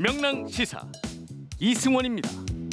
명랑 시사 이승원입니다.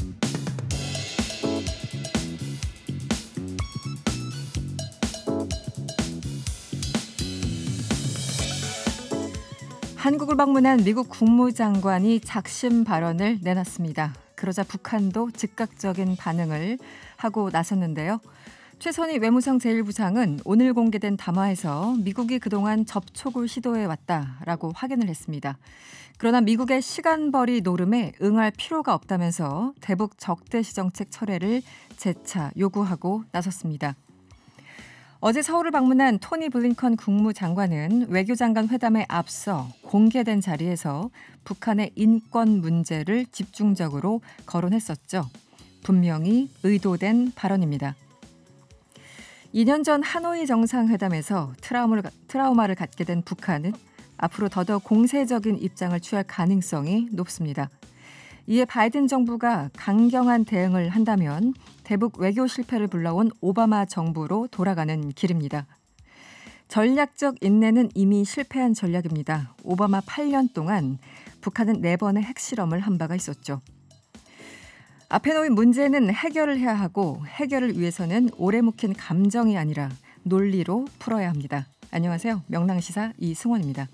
한국을 방문한 미국 국무장관이 작심 발언을 내놨습니다. 그러자 북한도 즉각적인 반응을 하고 나섰는데요. 최선희 외무성 제1부장은 오늘 공개된 담화에서 미국이 그동안 접촉을 시도해왔다라고 확인을 했습니다. 그러나 미국의 시간벌이 노름에 응할 필요가 없다면서 대북 적대시 정책 철회를 재차 요구하고 나섰습니다. 어제 서울을 방문한 토니 블링컨 국무장관은 외교장관 회담에 앞서 공개된 자리에서 북한의 인권 문제를 집중적으로 거론했었죠. 분명히 의도된 발언입니다. 2년 전 하노이 정상회담에서 트라우마를 갖게 된 북한은 앞으로 더더욱 공세적인 입장을 취할 가능성이 높습니다. 이에 바이든 정부가 강경한 대응을 한다면 대북 외교 실패를 불러온 오바마 정부로 돌아가는 길입니다. 전략적 인내는 이미 실패한 전략입니다. 오바마 8년 동안 북한은 4번의 핵실험을 한 바가 있었죠. 앞에 놓인 문제는 해결을 해야 하고 해결을 위해서는 오래 묵힌 감정이 아니라 논리로 풀어야 합니다. 안녕하세요. 명랑시사 이승원입니다.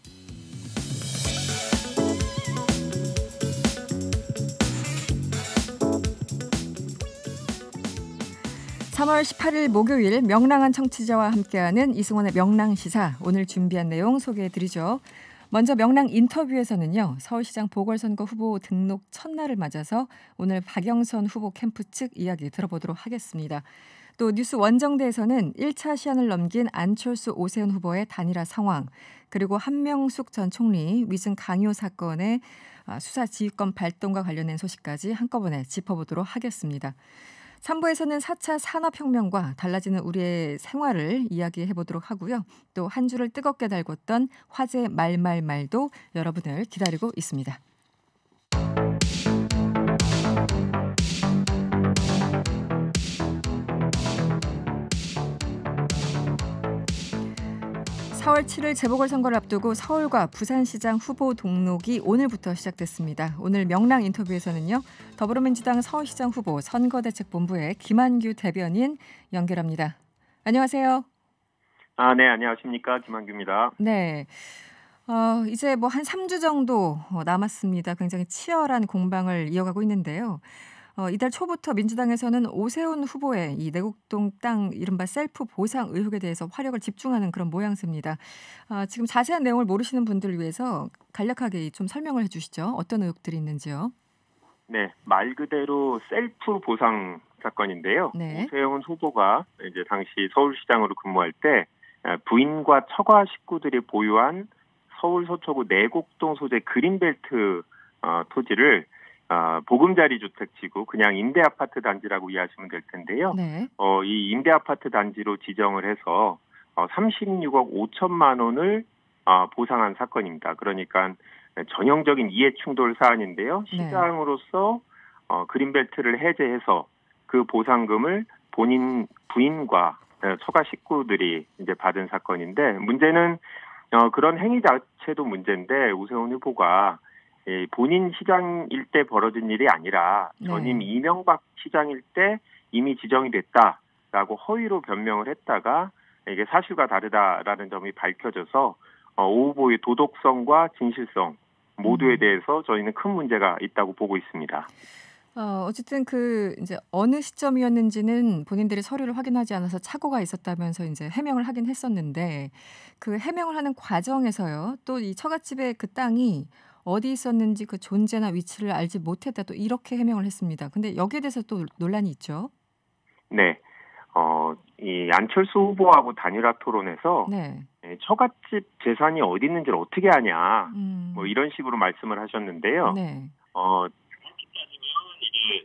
3월 18일 목요일 명랑한 청취자와 함께하는 이승원의 명랑시사, 오늘 준비한 내용 소개해드리죠. 먼저 명랑 인터뷰에서는요, 서울시장 보궐선거 후보 등록 첫날을 맞아서 오늘 박영선 후보 캠프 측 이야기 들어보도록 하겠습니다. 또 뉴스 원정대에서는 1차 시한을 넘긴 안철수 오세훈 후보의 단일화 상황, 그리고 한명숙 전 총리 위증 강요 사건의 수사 지휘권 발동과 관련된 소식까지 한꺼번에 짚어보도록 하겠습니다. 3부에서는 4차 산업혁명과 달라지는 우리의 생활을 이야기해보도록 하고요. 또 한 주를 뜨겁게 달궜던 화제의 말말말도 여러분을 기다리고 있습니다. 4월 7일 재보궐선거를 앞두고 서울과 부산시장 후보 등록이 오늘부터 시작됐습니다. 오늘 명랑 인터뷰에서는요, 더불어민주당 서울시장 후보 선거대책본부의 김한규 대변인 연결합니다. 안녕하세요. 네, 안녕하십니까. 김한규입니다. 네. 이제 뭐 한 3주 정도 남았습니다. 굉장히 치열한 공방을 이어가고 있는데요. 이달 초부터 민주당에서는 오세훈 후보의 이 내곡동 땅 이른바 셀프 보상 의혹에 대해서 화력을 집중하는 그런 모양새입니다. 지금 자세한 내용을 모르시는 분들을 위해서 간략하게 좀 설명을 해주시죠. 어떤 의혹들이 있는지요? 네, 말 그대로 셀프 보상 사건인데요. 네. 오세훈 후보가 이제 당시 서울시장으로 근무할 때 부인과 처가 식구들이 보유한 서울 서초구 내곡동 소재 그린벨트 토지를 보금자리 주택지구 그냥 임대아파트 단지라고 이해하시면 될 텐데요. 네. 이 임대아파트 단지로 지정을 해서 36억 5천만 원을 보상한 사건입니다. 그러니까 전형적인 이해충돌 사안인데요. 시장으로서 그린벨트를 해제해서 그 보상금을 본인 부인과 처가 식구들이 이제 받은 사건인데, 문제는 그런 행위 자체도 문제인데 오세훈 후보가 본인 시장일 때 벌어진 일이 아니라 전임 이명박 시장일 때 이미 지정이 됐다라고 허위로 변명을 했다가 이게 사실과 다르다라는 점이 밝혀져서 오 후보의 도덕성과 진실성 모두에 대해서 저희는 큰 문제가 있다고 보고 있습니다. 어쨌든 이제 어느 시점이었는지는 본인들이 서류를 확인하지 않아서 착오가 있었다면서 이제 해명을 하긴 했었는데, 그 해명을 하는 과정에서요, 또 이 처갓집의 그 땅이 어디 있었는지 그 존재나 위치를 알지 못했다, 또 이렇게 해명을 했습니다. 근데 여기에 대해서 또 논란이 있죠? 네. 이 안철수 후보하고 단일화 토론에서 처갓집 재산이 어디 있는지를 어떻게 아냐, 뭐 이런 식으로 말씀을 하셨는데요. 네. 이게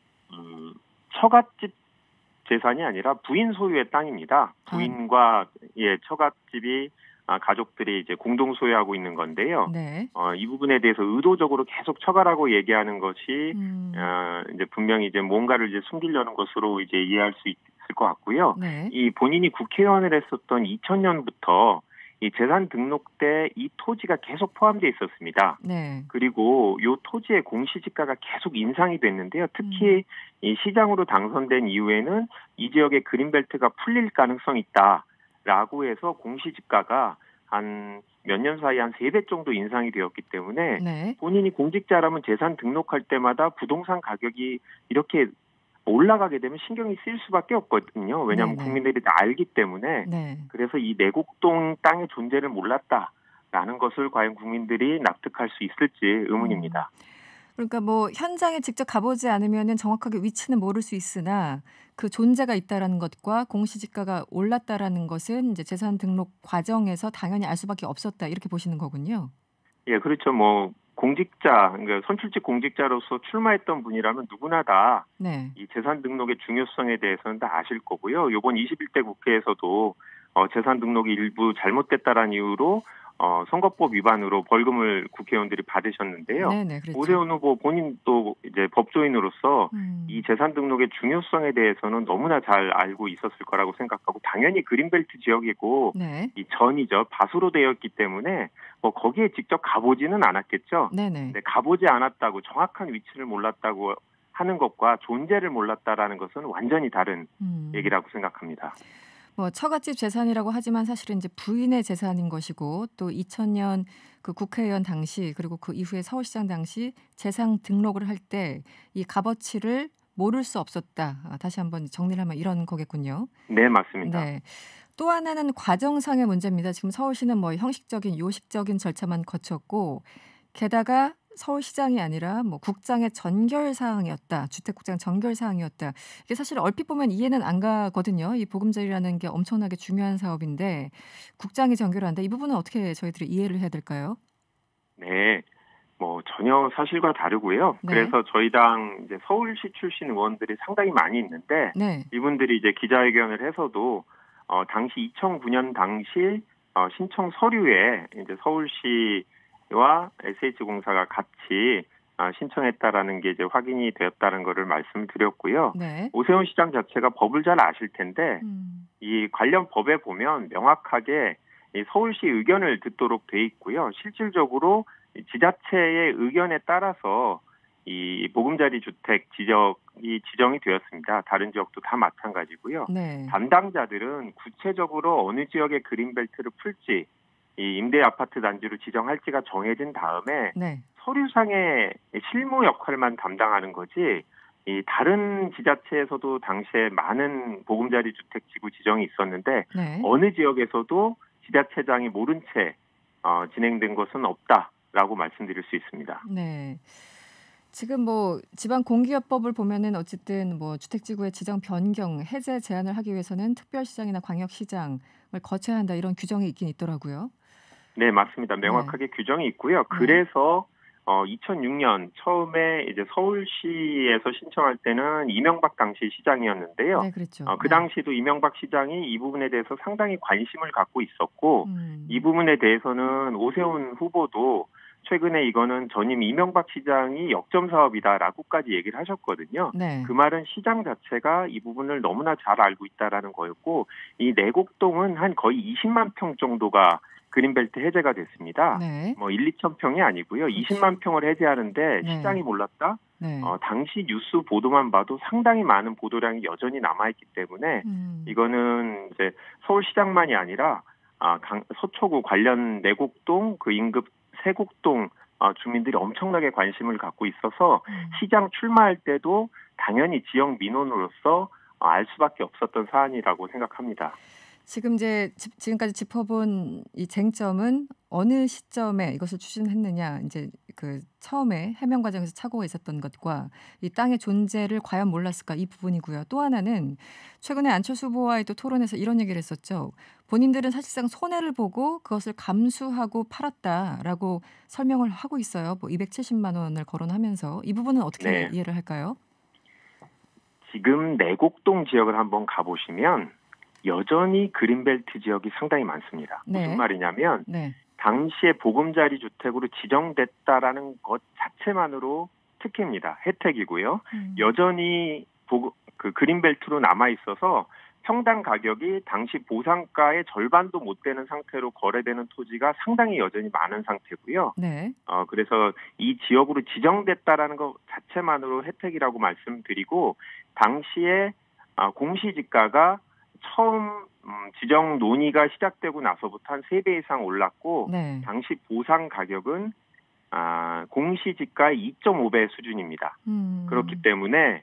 처갓집 재산이 아니라 부인 소유의 땅입니다. 부인과 처갓집이 가족들이 이제 공동 소유하고 있는 건데요. 네. 이 부분에 대해서 의도적으로 계속 처가라고 얘기하는 것이 이제 분명히 이제 뭔가를 이제 숨기려는 것으로 이제 이해할 수 있을 것 같고요. 네. 이 본인이 국회의원을 했었던 2000년부터 이 재산 등록 때 이 토지가 계속 포함되어 있었습니다. 네. 그리고 이 토지의 공시지가가 계속 인상이 됐는데요. 특히 이 시장으로 당선된 이후에는 이 지역의 그린벨트가 풀릴 가능성이 있다라고 해서 공시지가가 한 몇 년 사이 한 3배 정도 인상이 되었기 때문에 네. 본인이 공직자라면 재산 등록할 때마다 부동산 가격이 이렇게 올라가게 되면 신경이 쓰일 수밖에 없거든요. 왜냐하면 네네. 국민들이 다 알기 때문에. 네. 그래서 이 내곡동 땅의 존재를 몰랐다라는 것을 과연 국민들이 납득할 수 있을지 의문입니다. 그러니까 뭐 현장에 직접 가보지 않으면은 정확하게 위치는 모를 수 있으나 그 존재가 있다라는 것과 공시지가가 올랐다라는 것은 이제 재산 등록 과정에서 당연히 알 수밖에 없었다 이렇게 보시는 거군요. 예, 그렇죠. 뭐 공직자, 그러니까 선출직 공직자로서 출마했던 분이라면 누구나 다 네. 이 재산 등록의 중요성에 대해서는 다 아실 거고요. 이번 21대 국회에서도 재산 등록이 일부 잘못됐다라는 이유로 선거법 위반으로 벌금을 국회의원들이 받으셨는데요. 네네, 그렇죠. 오세훈 후보 본인도 이제 법조인으로서 이 재산 등록의 중요성에 대해서는 너무나 잘 알고 있었을 거라고 생각하고 당연히 그린벨트 지역이고 네. 이 전이죠. 밭으로 되었기 때문에 뭐 거기에 직접 가보지는 않았겠죠. 네네. 근데 가보지 않았다고 정확한 위치를 몰랐다고 하는 것과 존재를 몰랐다라는 것은 완전히 다른 얘기라고 생각합니다. 뭐 처갓집 재산이라고 하지만 사실은 이제 부인의 재산인 것이고 또 2000년 그 국회의원 당시 그리고 그 이후에 서울시장 당시 재산 등록을 할 때 이 값어치를 모를 수 없었다. 다시 한번 정리를 하면 이런 거겠군요. 네, 맞습니다. 네. 또 하나는 과정상의 문제입니다. 지금 서울시는 뭐 형식적인 요식적인 절차만 거쳤고 게다가 서울시장이 아니라 뭐 국장의 전결 사항이었다. 주택국장 전결 사항이었다. 이게 사실 얼핏 보면 이해는 안 가거든요. 이 보금자리라는 게 엄청나게 중요한 사업인데 국장이 전결한다. 이 부분은 어떻게 저희들이 이해를 해야 될까요? 네. 뭐 전혀 사실과 다르고요. 네. 그래서 저희 당 이제 서울시 출신 의원들이 상당히 많이 있는데 네. 이분들이 이제 기자회견을 해서도 당시 2009년 당시 신청 서류에 이제 서울시와 SH공사가 같이 신청했다라는 게 이제 확인이 되었다는 것을 말씀을 드렸고요. 네. 오세훈 시장 자체가 법을 잘 아실 텐데 이 관련 법에 보면 명확하게 이 서울시 의견을 듣도록 돼 있고요. 실질적으로 지자체의 의견에 따라서 이 보금자리 주택 지역이 지정이 되었습니다. 다른 지역도 다 마찬가지고요. 네. 담당자들은 구체적으로 어느 지역의 그린벨트를 풀지 이 임대 아파트 단지로 지정할지가 정해진 다음에 네. 서류상의 실무 역할만 담당하는 거지 이 다른 지자체에서도 당시에 많은 보금자리 주택 지구 지정이 있었는데 네. 어느 지역에서도 지자체장이 모른 채 진행된 것은 없다라고 말씀드릴 수 있습니다. 네. 지금 뭐 지방공기업법을 보면은 어쨌든 뭐 주택지구의 지정 변경, 해제 제한을 하기 위해서는 특별시장이나 광역시장을 거쳐야 한다 이런 규정이 있긴 있더라고요. 네, 맞습니다. 명확하게 규정이 있고요. 그래서 2006년 처음에 이제 서울시에서 신청할 때는 이명박 당시 시장이었는데요. 네, 그렇죠. 그 당시도 이명박 시장이 이 부분에 대해서 상당히 관심을 갖고 있었고 이 부분에 대해서는 오세훈 후보도 최근에 이거는 전임 이명박 시장이 역점 사업이다라고까지 얘기를 하셨거든요. 네. 그 말은 시장 자체가 이 부분을 너무나 잘 알고 있다라는 거였고 이 내곡동은 한 거의 20만 평 정도가 그린벨트 해제가 됐습니다. 네. 뭐 1, 2천 평이 아니고요. 20만 평을 해제하는데 네. 시장이 몰랐다? 네. 당시 뉴스 보도만 봐도 상당히 많은 보도량이 여전히 남아있기 때문에 이거는 이제 서울시장만이 아니라 서초구 관련 내곡동 그 인근 세곡동 주민들이 엄청나게 관심을 갖고 있어서 시장 출마할 때도 당연히 지역 민원으로서 알 수밖에 없었던 사안이라고 생각합니다. 지금 이제 지금까지 짚어본 이 쟁점은 어느 시점에 이것을 추진했느냐, 이제 그 처음에 해명 과정에서 착오가 있었던 것과 이 땅의 존재를 과연 몰랐을까 이 부분이고요. 또 하나는 최근에 안철수 후보와의 또 토론에서 이런 얘기를 했었죠. 본인들은 사실상 손해를 보고 그것을 감수하고 팔았다라고 설명을 하고 있어요. 뭐 270만 원을 거론하면서 이 부분은 어떻게 이해를 할까요? 지금 내곡동 지역을 한번 가보시면 여전히 그린벨트 지역이 상당히 많습니다. 무슨 말이냐면 당시에 보금자리 주택으로 지정됐다라는 것 자체만으로 특혜입니다. 혜택이고요. 여전히 그 그린벨트로 남아 있어서 평당 가격이 당시 보상가의 절반도 못 되는 상태로 거래되는 토지가 상당히 여전히 많은 상태고요. 네. 그래서 이 지역으로 지정됐다라는 것 자체만으로 혜택이라고 말씀드리고 당시에 공시지가가 처음 지정 논의가 시작되고 나서부터 한 3배 이상 올랐고 네. 당시 보상 가격은 공시지가의 2.5배 수준입니다. 그렇기 때문에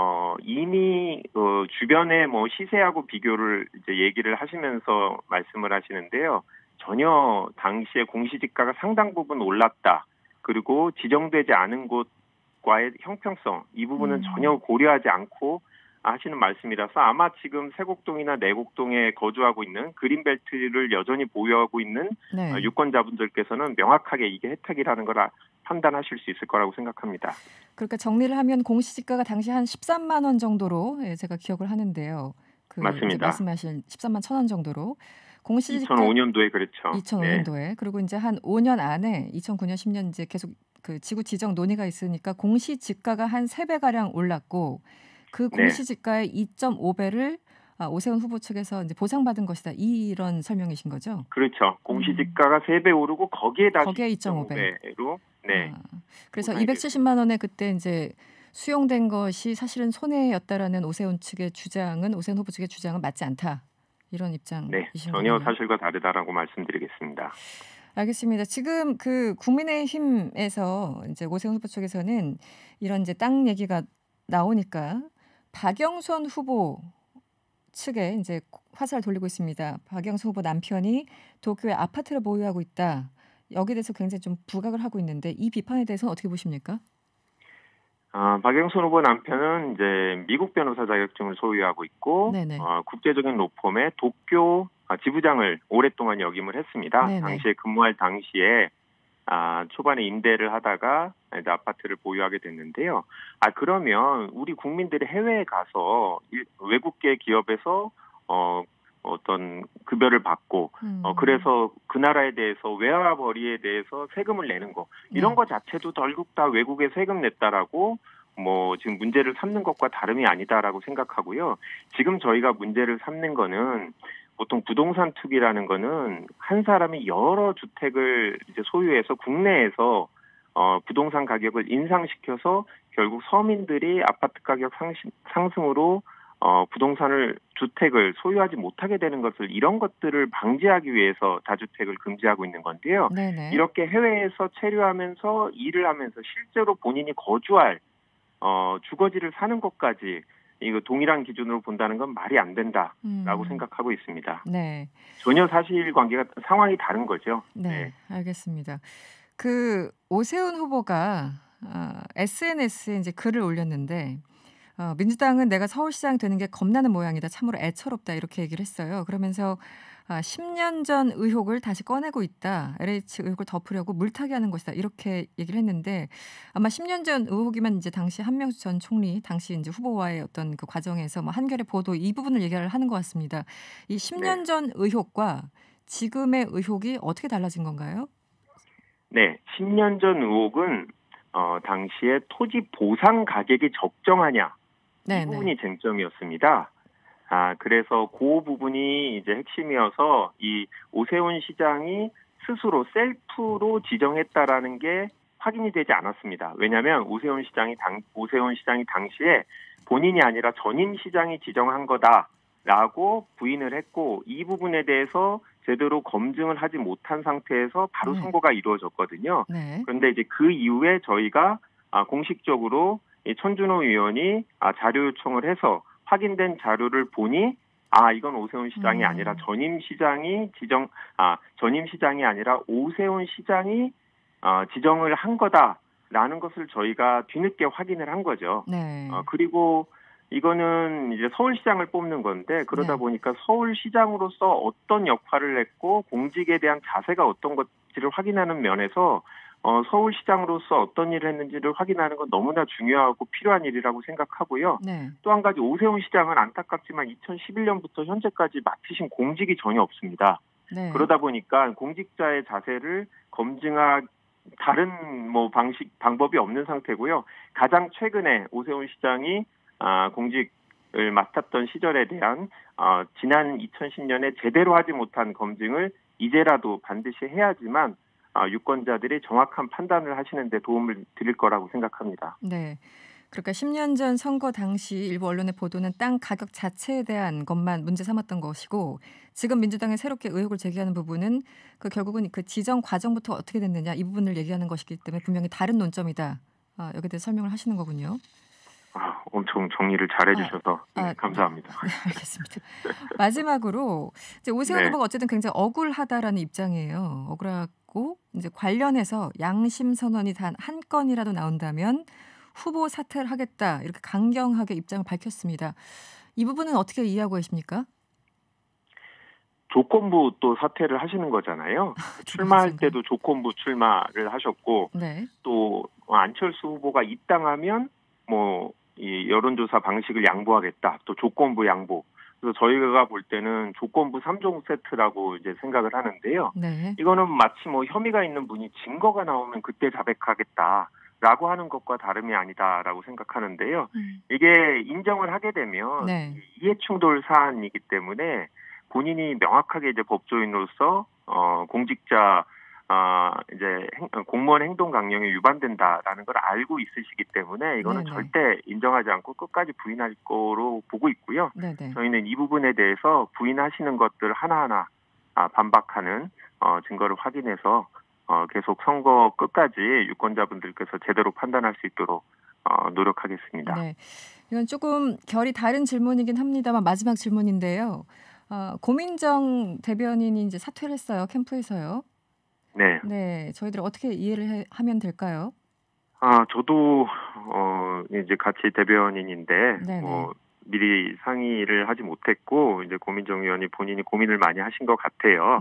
이미 주변의 뭐 시세하고 비교를 이제 얘기를 하시면서 말씀을 하시는데요. 전혀 당시에 공시지가가 상당 부분 올랐다. 그리고 지정되지 않은 곳과의 형평성 이 부분은 전혀 고려하지 않고 하시는 말씀이라서 아마 지금 세곡동이나 내곡동에 거주하고 있는 그린벨트를 여전히 보유하고 있는 네. 유권자분들께서는 명확하게 이게 혜택이라는 걸 판단하실 수 있을 거라고 생각합니다. 그러니까 정리를 하면 공시지가가 당시 한 13만 원 정도로 제가 기억을 하는데요. 맞습니다. 말씀하신 13만 1천 원 정도로. 공시지가 2005년도에 그렇죠. 2005년도에 네. 그리고 이제 한 5년 안에 2009년 10년 이제 계속 그 지구 지정 논의가 있으니까 공시지가가 한 3배 가량 올랐고 그 공시지가의 2.5배를 오세훈 후보 측에서 이제 보상받은 것이다. 이런 설명이신 거죠? 그렇죠. 공시지가가 3배 오르고 거기에 다시 2.5배로. 네. 그래서 270만 원에 그때 이제 수용된 것이 사실은 손해였다라는 오세훈 측의 주장은 오세훈 후보 측의 주장은 맞지 않다. 이런 입장이신 네, 전혀 거군요. 사실과 다르다라고 말씀드리겠습니다. 알겠습니다. 지금 그 국민의힘에서 이제 오세훈 후보 쪽에서는 이런 이제 땅 얘기가 나오니까 박영선 후보 측에 이제 화살을 돌리고 있습니다. 박영선 후보 남편이 도쿄에 아파트를 보유하고 있다. 여기에 대해서 굉장히 좀 부각을 하고 있는데 이 비판에 대해서는 어떻게 보십니까? 박영선 후보 남편은 이제 미국 변호사 자격증을 소유하고 있고 국제적인 로펌의 도쿄 지부장을 오랫동안 역임을 했습니다. 네네. 당시에 근무할 당시에 초반에 임대를 하다가 이제 아파트를 보유하게 됐는데요. 그러면 우리 국민들이 해외에 가서 외국계 기업에서 어떤 급여를 받고 그래서 그 나라에 대해서 외화벌이에 대해서 세금을 내는 거 이런 거 자체도 결국 다 외국에 세금 냈다라고 뭐 지금 문제를 삼는 것과 다름이 아니다라고 생각하고요. 지금 저희가 문제를 삼는 거는 보통 부동산 투기라는 거는 한 사람이 여러 주택을 이제 소유해서 국내에서 부동산 가격을 인상시켜서 결국 서민들이 아파트 가격 상승으로 주택을 소유하지 못하게 되는 것을 이런 것들을 방지하기 위해서 다주택을 금지하고 있는 건데요. 네네. 이렇게 해외에서 체류하면서 일을 하면서 실제로 본인이 거주할 주거지를 사는 것까지 이거 동일한 기준으로 본다는 건 말이 안 된다라고 생각하고 있습니다. 네. 전혀 사실관계가 상황이 다른 거죠. 네, 알겠습니다. 그 오세훈 후보가 SNS에 이제 글을 올렸는데 민주당은 내가 서울시장 되는 게 겁나는 모양이다. 참으로 애처롭다. 이렇게 얘기를 했어요. 그러면서 10년 전 의혹을 다시 꺼내고 있다. LH 의혹을 덮으려고 물타기 하는 것이다. 이렇게 얘기를 했는데 아마 10년 전 의혹이면 이제 당시 한명수 전 총리 당시 이제 후보와의 어떤 그 과정에서 뭐 한겨레 보도 이 부분을 얘기를 하는 것 같습니다. 이 10년 전 의혹과 지금의 의혹이 어떻게 달라진 건가요? 네, 10년 전 의혹은 당시에 토지 보상 가격이 적정하냐 이 부분이 쟁점이었습니다. 그래서 그 부분이 이제 핵심이어서 이 오세훈 시장이 스스로 셀프로 지정했다라는 게 확인이 되지 않았습니다. 왜냐하면 오세훈 시장이 당시에 본인이 아니라 전임 시장이 지정한 거다라고 부인을 했고 이 부분에 대해서 제대로 검증을 하지 못한 상태에서 바로 선고가 이루어졌거든요. 그런데 이제 그 이후에 저희가 공식적으로 이 천준호 의원이 자료 요청을 해서 확인된 자료를 보니 이건 오세훈 시장이 아니라 전임 시장이 아니라 오세훈 시장이 지정을 한 거다라는 것을 저희가 뒤늦게 확인을 한 거죠. 그리고 이거는 이제 서울시장을 뽑는 건데 그러다 보니까 서울시장으로서 어떤 역할을 했고 공직에 대한 자세가 어떤 것지를 확인하는 면에서 서울시장으로서 어떤 일을 했는지를 확인하는 건 너무나 중요하고 필요한 일이라고 생각하고요. 또 한 가지 오세훈 시장은 안타깝지만 2011년부터 현재까지 맡으신 공직이 전혀 없습니다. 그러다 보니까 공직자의 자세를 검증할 다른 방법이 없는 상태고요. 가장 최근에 오세훈 시장이 공직 맡았던 시절에 대한 지난 2010년에 제대로 하지 못한 검증을 이제라도 반드시 해야지만 유권자들이 정확한 판단을 하시는 데 도움을 드릴 거라고 생각합니다. 네. 그러니까 10년 전 선거 당시 일부 언론의 보도는 땅 가격 자체에 대한 것만 문제 삼았던 것이고 지금 민주당이 새롭게 의혹을 제기하는 부분은 결국은 그 지정 과정부터 어떻게 됐느냐 이 부분을 얘기하는 것이기 때문에 분명히 다른 논점이다. 여기에 대해서 설명을 하시는 거군요. 엄청 정리를 잘해주셔서 감사합니다. 네, 알겠습니다. 마지막으로 이제 오세훈 후보가 어쨌든 굉장히 억울하다라는 입장이에요. 억울하고 이제 관련해서 양심 선언이 단 한 건이라도 나온다면 후보 사퇴를 하겠다 이렇게 강경하게 입장을 밝혔습니다. 이 부분은 어떻게 이해하고 계십니까? 조건부 또 사퇴를 하시는 거잖아요. 출마할 때도 조건부 출마를 하셨고 또 안철수 후보가 입당하면 이 여론조사 방식을 양보하겠다. 또 조건부 양보. 그래서 저희가 볼 때는 조건부 3종 세트라고 이제 생각을 하는데요. 이거는 마치 혐의가 있는 분이 증거가 나오면 그때 자백하겠다라고 하는 것과 다름이 아니다라고 생각하는데요. 이게 인정을 하게 되면 이해충돌 사안이기 때문에 본인이 명확하게 이제 법조인으로서 공직자 이제 공무원 행동 강령에 위반된다라는 걸 알고 있으시기 때문에 이거는 절대 인정하지 않고 끝까지 부인할 거로 보고 있고요. 저희는 이 부분에 대해서 부인하시는 것들 하나하나 반박하는 증거를 확인해서 계속 선거 끝까지 유권자분들께서 제대로 판단할 수 있도록 노력하겠습니다. 네, 이건 조금 결이 다른 질문이긴 합니다만 마지막 질문인데요. 고민정 대변인이 이제 사퇴를 했어요. 캠프에서요. 네, 저희들 어떻게 이해를 하면 될까요? 저도 이제 같이 대변인인데 미리 상의를 하지 못했고 이제 고민정 의원이 본인이 고민을 많이 하신 것 같아요.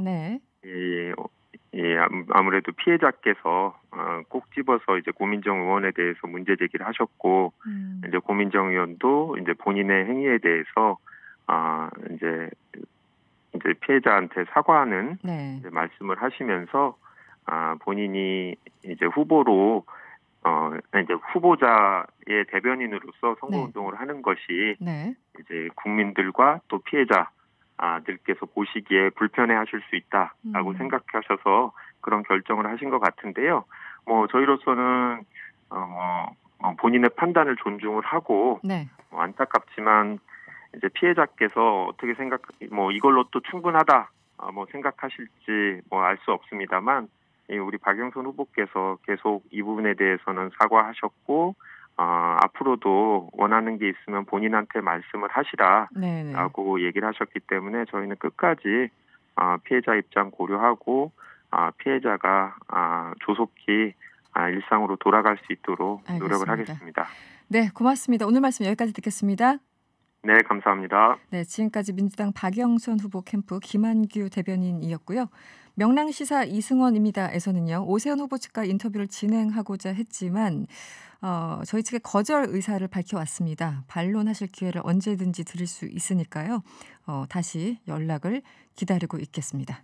아무래도 피해자께서 꼭 집어서 이제 고민정 의원에 대해서 문제 제기를 하셨고 이제 고민정 의원도 이제 본인의 행위에 대해서 이제 피해자한테 사과하는 이제 말씀을 하시면서 본인이 이제 후보로 이제 후보자의 대변인으로서 선거운동을 하는 것이 이제 국민들과 또 피해자들께서 보시기에 불편해하실 수 있다라고 생각하셔서 그런 결정을 하신 것 같은데요. 저희로서는 본인의 판단을 존중을 하고 안타깝지만 이제 피해자께서 어떻게 이걸로 또 충분하다 생각하실지 알 수 없습니다만 우리 박영선 후보께서 계속 이 부분에 대해서는 사과하셨고 앞으로도 원하는 게 있으면 본인한테 말씀을 하시라라고 얘기를 하셨기 때문에 저희는 끝까지 피해자 입장 고려하고 피해자가 조속히 일상으로 돌아갈 수 있도록 노력을 하겠습니다. 네, 고맙습니다. 오늘 말씀 여기까지 듣겠습니다. 네, 감사합니다. 네, 지금까지 민주당 박영선 후보 캠프 김한규 대변인이었고요. 명랑시사 이승원입니다에서는요. 오세훈 후보 측과 인터뷰를 진행하고자 했지만 저희 측의 거절 의사를 밝혀왔습니다. 반론하실 기회를 언제든지 드릴 수 있으니까요. 다시 연락을 기다리고 있겠습니다.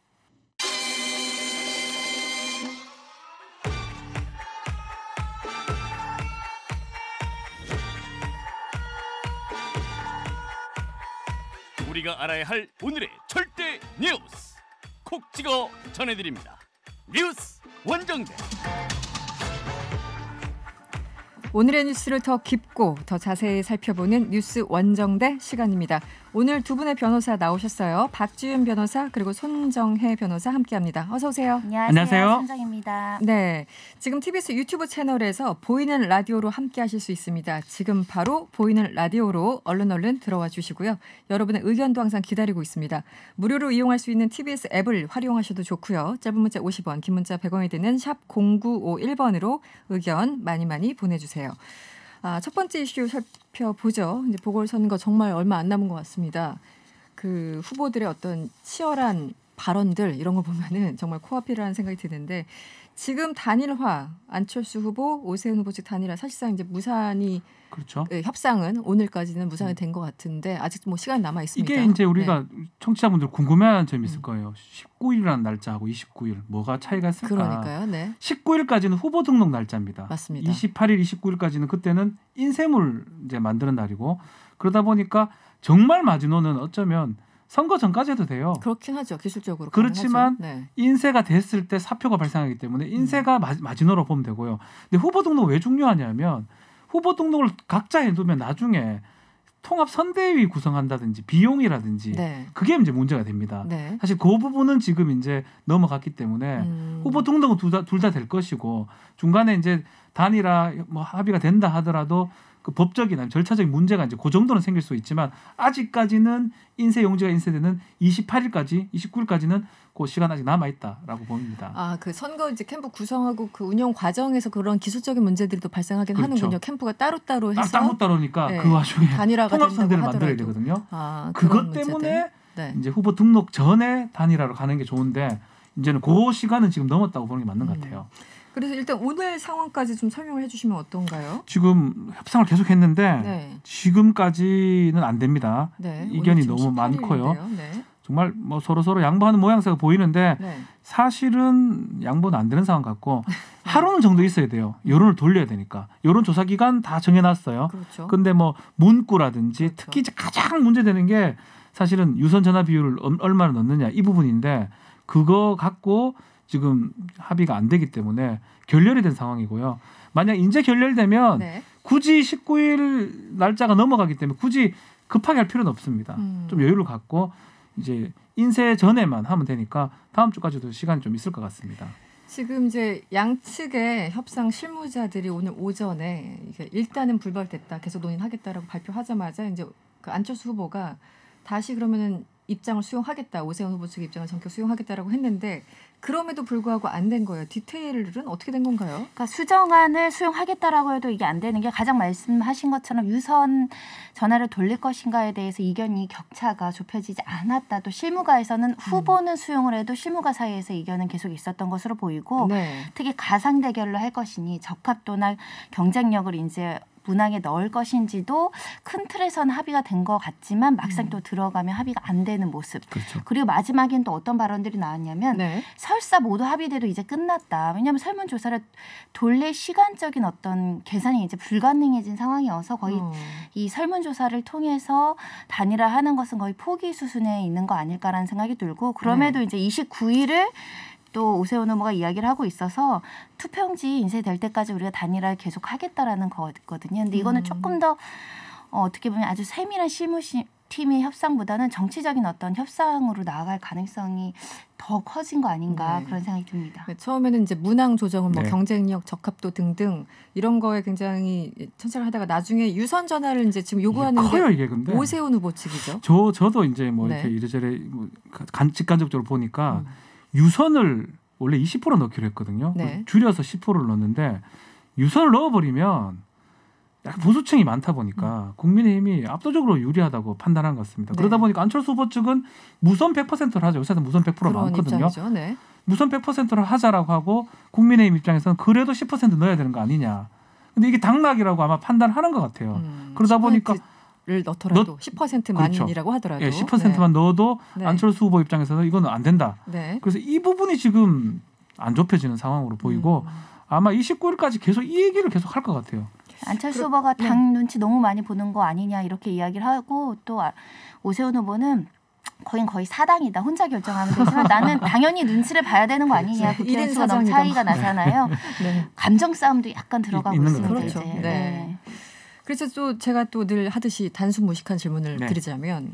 우리가 알아야 할 오늘의 절대 뉴스 콕 찍어 전해드립니다. 뉴스 원정대. 오늘의 뉴스를 더 깊고 더 자세히 살펴보는 뉴스 원정대 시간입니다. 오늘 두 분의 변호사 나오셨어요. 박지윤 변호사 그리고 손정혜 변호사 함께합니다. 어서 오세요. 안녕하세요. 손정혜입니다. 네, 지금 TBS 유튜브 채널에서 보이는 라디오로 함께하실 수 있습니다. 지금 바로 보이는 라디오로 얼른 들어와 주시고요. 여러분의 의견도 항상 기다리고 있습니다. 무료로 이용할 수 있는 TBS 앱을 활용하셔도 좋고요. 짧은 문자 50원, 긴 문자 100원이 드는 샵 0951번으로 의견 많이 보내주세요. 첫 번째 이슈 살펴보죠. 이제 보궐선거 정말 얼마 안 남은 것 같습니다. 그 후보들의 어떤 치열한 발언들 이런 걸 보면은 정말 코앞이라는 생각이 드는데 지금 단일화 안철수 후보, 오세훈 후보 측 단일화 사실상 이제 무산이 그렇죠. 협상은 오늘까지는 무산이 된 것 같은데 아직 시간이 남아 있습니다. 이게 이제 우리가 청취자분들 궁금해하는 점이 있을 거예요. 19일이라는 날짜하고 29일 뭐가 차이가 있을까? 그러니까요. 네. 19일까지는 후보 등록 날짜입니다. 맞습니다. 28일, 29일까지는 그때는 인쇄물 이제 만드는 날이고 그러다 보니까 정말 마지노는 어쩌면 선거 전까지 해도 돼요. 그렇긴 하죠. 기술적으로. 그렇지만 네. 인쇄가 됐을 때 사표가 발생하기 때문에 인쇄가 마지노로 보면 되고요. 근데 후보 등록 왜 중요하냐면 후보 등록을 각자 해두면 나중에 통합 선대위 구성한다든지 비용이라든지 네. 그게 이제 문제가 됩니다. 네. 사실 그 부분은 지금 이제 넘어갔기 때문에 후보 등록은 둘 다 될 것이고 중간에 이제 단일화 뭐 합의가 된다 하더라도 그 법적이나 절차적인 문제가 이제 그 정도는 생길 수 있지만 아직까지는 인쇄 용지가 인쇄되는 28일까지, 29일까지는 그 시간 아직 남아 있다라고 봅니다. 아, 그 선거 이제 캠프 구성하고 그 운영 과정에서 그런 기술적인 문제들이 또 발생하긴 그렇죠. 하는군요. 캠프가 따로따로 해서 따로니까 네. 그 와중에 단일화가 통합선대를 된다고 만들어야 하더라도. 되거든요. 아, 그것 때문에 네. 이제 후보 등록 전에 단일화로 가는 게 좋은데 이제는 그 시간은 지금 넘었다고 보는 게 맞는 것 같아요. 그래서 일단 오늘 상황까지 좀 설명을 해주시면 어떤가요? 지금 협상을 계속했는데 네. 지금까지는 안 됩니다. 네. 이견이 너무 많고요. 네. 정말 뭐 서로 양보하는 모양새가 보이는데 네. 사실은 양보는 안 되는 상황 같고 하루는 정도 있어야 돼요. 여론을 돌려야 되니까. 여론조사 기간 다 정해놨어요. 그렇죠. 근데 뭐 문구라든지 그렇죠. 특히 이제 가장 문제되는 게 사실은 유선 전화 비율을 얼마나 넣느냐 이 부분인데 그거 갖고 지금 합의가 안 되기 때문에 결렬이 된 상황이고요. 만약 이제 결렬되면 네. 굳이 19일 날짜가 넘어가기 때문에 굳이 급하게 할 필요는 없습니다. 좀 여유를 갖고 이제 인쇄 전에만 하면 되니까 다음 주까지도 시간이 좀 있을 것 같습니다. 지금 이제 양측의 협상 실무자들이 오늘 오전에 이게 일단은 불발됐다, 계속 논의하겠다라고 발표하자마자 이제 그 안철수 후보가 다시 그러면은 입장을 수용하겠다, 오세훈 후보 측의 입장을 전격 수용하겠다라고 했는데 그럼에도 불구하고 안 된 거예요. 디테일은 어떻게 된 건가요? 그러니까 수정안을 수용하겠다라고 해도 이게 안 되는 게 가장 말씀하신 것처럼 유선 전화를 돌릴 것인가에 대해서 이견이 격차가 좁혀지지 않았다. 또 실무가에서는 후보는 수용을 해도 실무가 사이에서 이견은 계속 있었던 것으로 보이고 네. 특히 가상 대결로 할 것이니 적합도나 경쟁력을 이제 문항에 넣을 것인지도 큰 틀에서는 합의가 된 것 같지만 막상 또 들어가면 합의가 안 되는 모습. 그렇죠. 그리고 마지막엔 또 어떤 발언들이 나왔냐면 네. 설사 모두 합의돼도 이제 끝났다. 왜냐하면 설문조사를 돌릴 시간적인 어떤 계산이 이제 불가능해진 상황이어서 거의 이 설문조사를 통해서 단일화하는 것은 거의 포기 수순에 있는 거 아닐까라는 생각이 들고 그럼에도 이제 29일을 또 오세훈 후보가 이야기를 하고 있어서 투표용지 인쇄될 때까지 우리가 단일화를 계속 하겠다라는 거거든요. 근데 이거는 조금 더 어떻게 보면 아주 세밀한 실무팀의 협상보다는 정치적인 어떤 협상으로 나아갈 가능성이 더 커진 거 아닌가 네. 그런 생각이 듭니다. 네, 처음에는 이제 문항 조정은 뭐 네. 경쟁력, 적합도 등등 이런 거에 굉장히 천착을 하다가 나중에 유선 전화를 이제 지금 요구하는 커요, 게 이게 근데. 오세훈 후보 측이죠. 저도 이제 뭐 네. 이렇게 이래저래 뭐 직간접적으로 보니까 유선을 원래 20% 넣기로 했거든요. 네. 줄여서 10%를 넣었는데 유선을 넣어버리면 약간 보수층이 많다 보니까 국민의힘이 압도적으로 유리하다고 판단한 것 같습니다. 네. 그러다 보니까 안철수 후보 측은 무선 100%를 하죠. 요새는 무선 100%가 그런 많거든요. 입장이죠. 네. 무선 100%를 하자라고 하고 국민의힘 입장에서는 그래도 10% 넣어야 되는 거 아니냐. 근데 이게 당락이라고 아마 판단하는 것 같아요. 그러다 보니까 를 넣더라도 10%만이라고 그렇죠. 하더라도 예, 10%만 넣어도 네. 안철수 후보 입장에서는 이건 안 된다. 네. 그래서 이 부분이 지금 안 좁혀지는 상황으로 보이고 아마 29일까지 계속 이 얘기를 계속 할 것 같아요. 안철수 후보가 당 눈치 너무 많이 보는 거 아니냐 이렇게 이야기를 하고 또 오세훈 후보는 거의 사당이다. 혼자 결정하면 되지만 나는 당연히 눈치를 봐야 되는 거 아니냐. 국회의원수가 너무 차이가 나잖아요. 네. 감정 싸움도 약간 들어가고 있는 있습니다. 그렇죠. 이제. 네. 그래서 또 제가 또 늘 하듯이 단순 무식한 질문을 네. 드리자면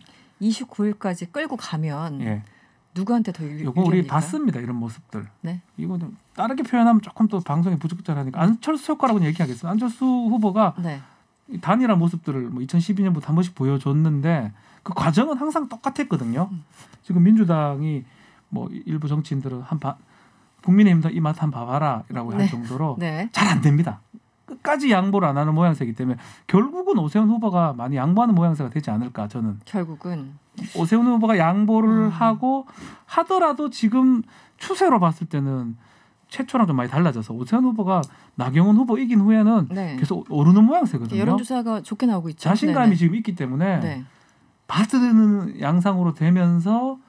29일까지 끌고 가면 예. 누구한테 더 유리합니까? 이거 우리 봤습니다. 이런 모습들. 네. 이거 좀 다르게 표현하면 조금 또 방송에 부적절하니까 안철수 효과라고 얘기하겠어요. 안철수 후보가 네. 이 단일화 모습들을 뭐 2012년부터 한 번씩 보여줬는데 그 과정은 항상 똑같았거든요. 지금 민주당이 뭐 일부 정치인들은 국민의힘도 이 맛 한번 봐봐라라고 할 네. 정도로 네. 잘 안 됩니다. 끝까지 양보를 안 하는 모양새이기 때문에 결국은 오세훈 후보가 많이 양보하는 모양새가 되지 않을까 저는. 결국은 오세훈 후보가 양보를 하고 하더라도 지금 추세로 봤을 때는 최초랑 좀 많이 달라져서 오세훈 후보가 나경원 후보 이긴 후에는 네. 계속 오르는 모양새거든요. 여론조사가 좋게 나오고 있죠. 자신감이 네네. 지금 있기 때문에 네. 받드는 양상으로 되면서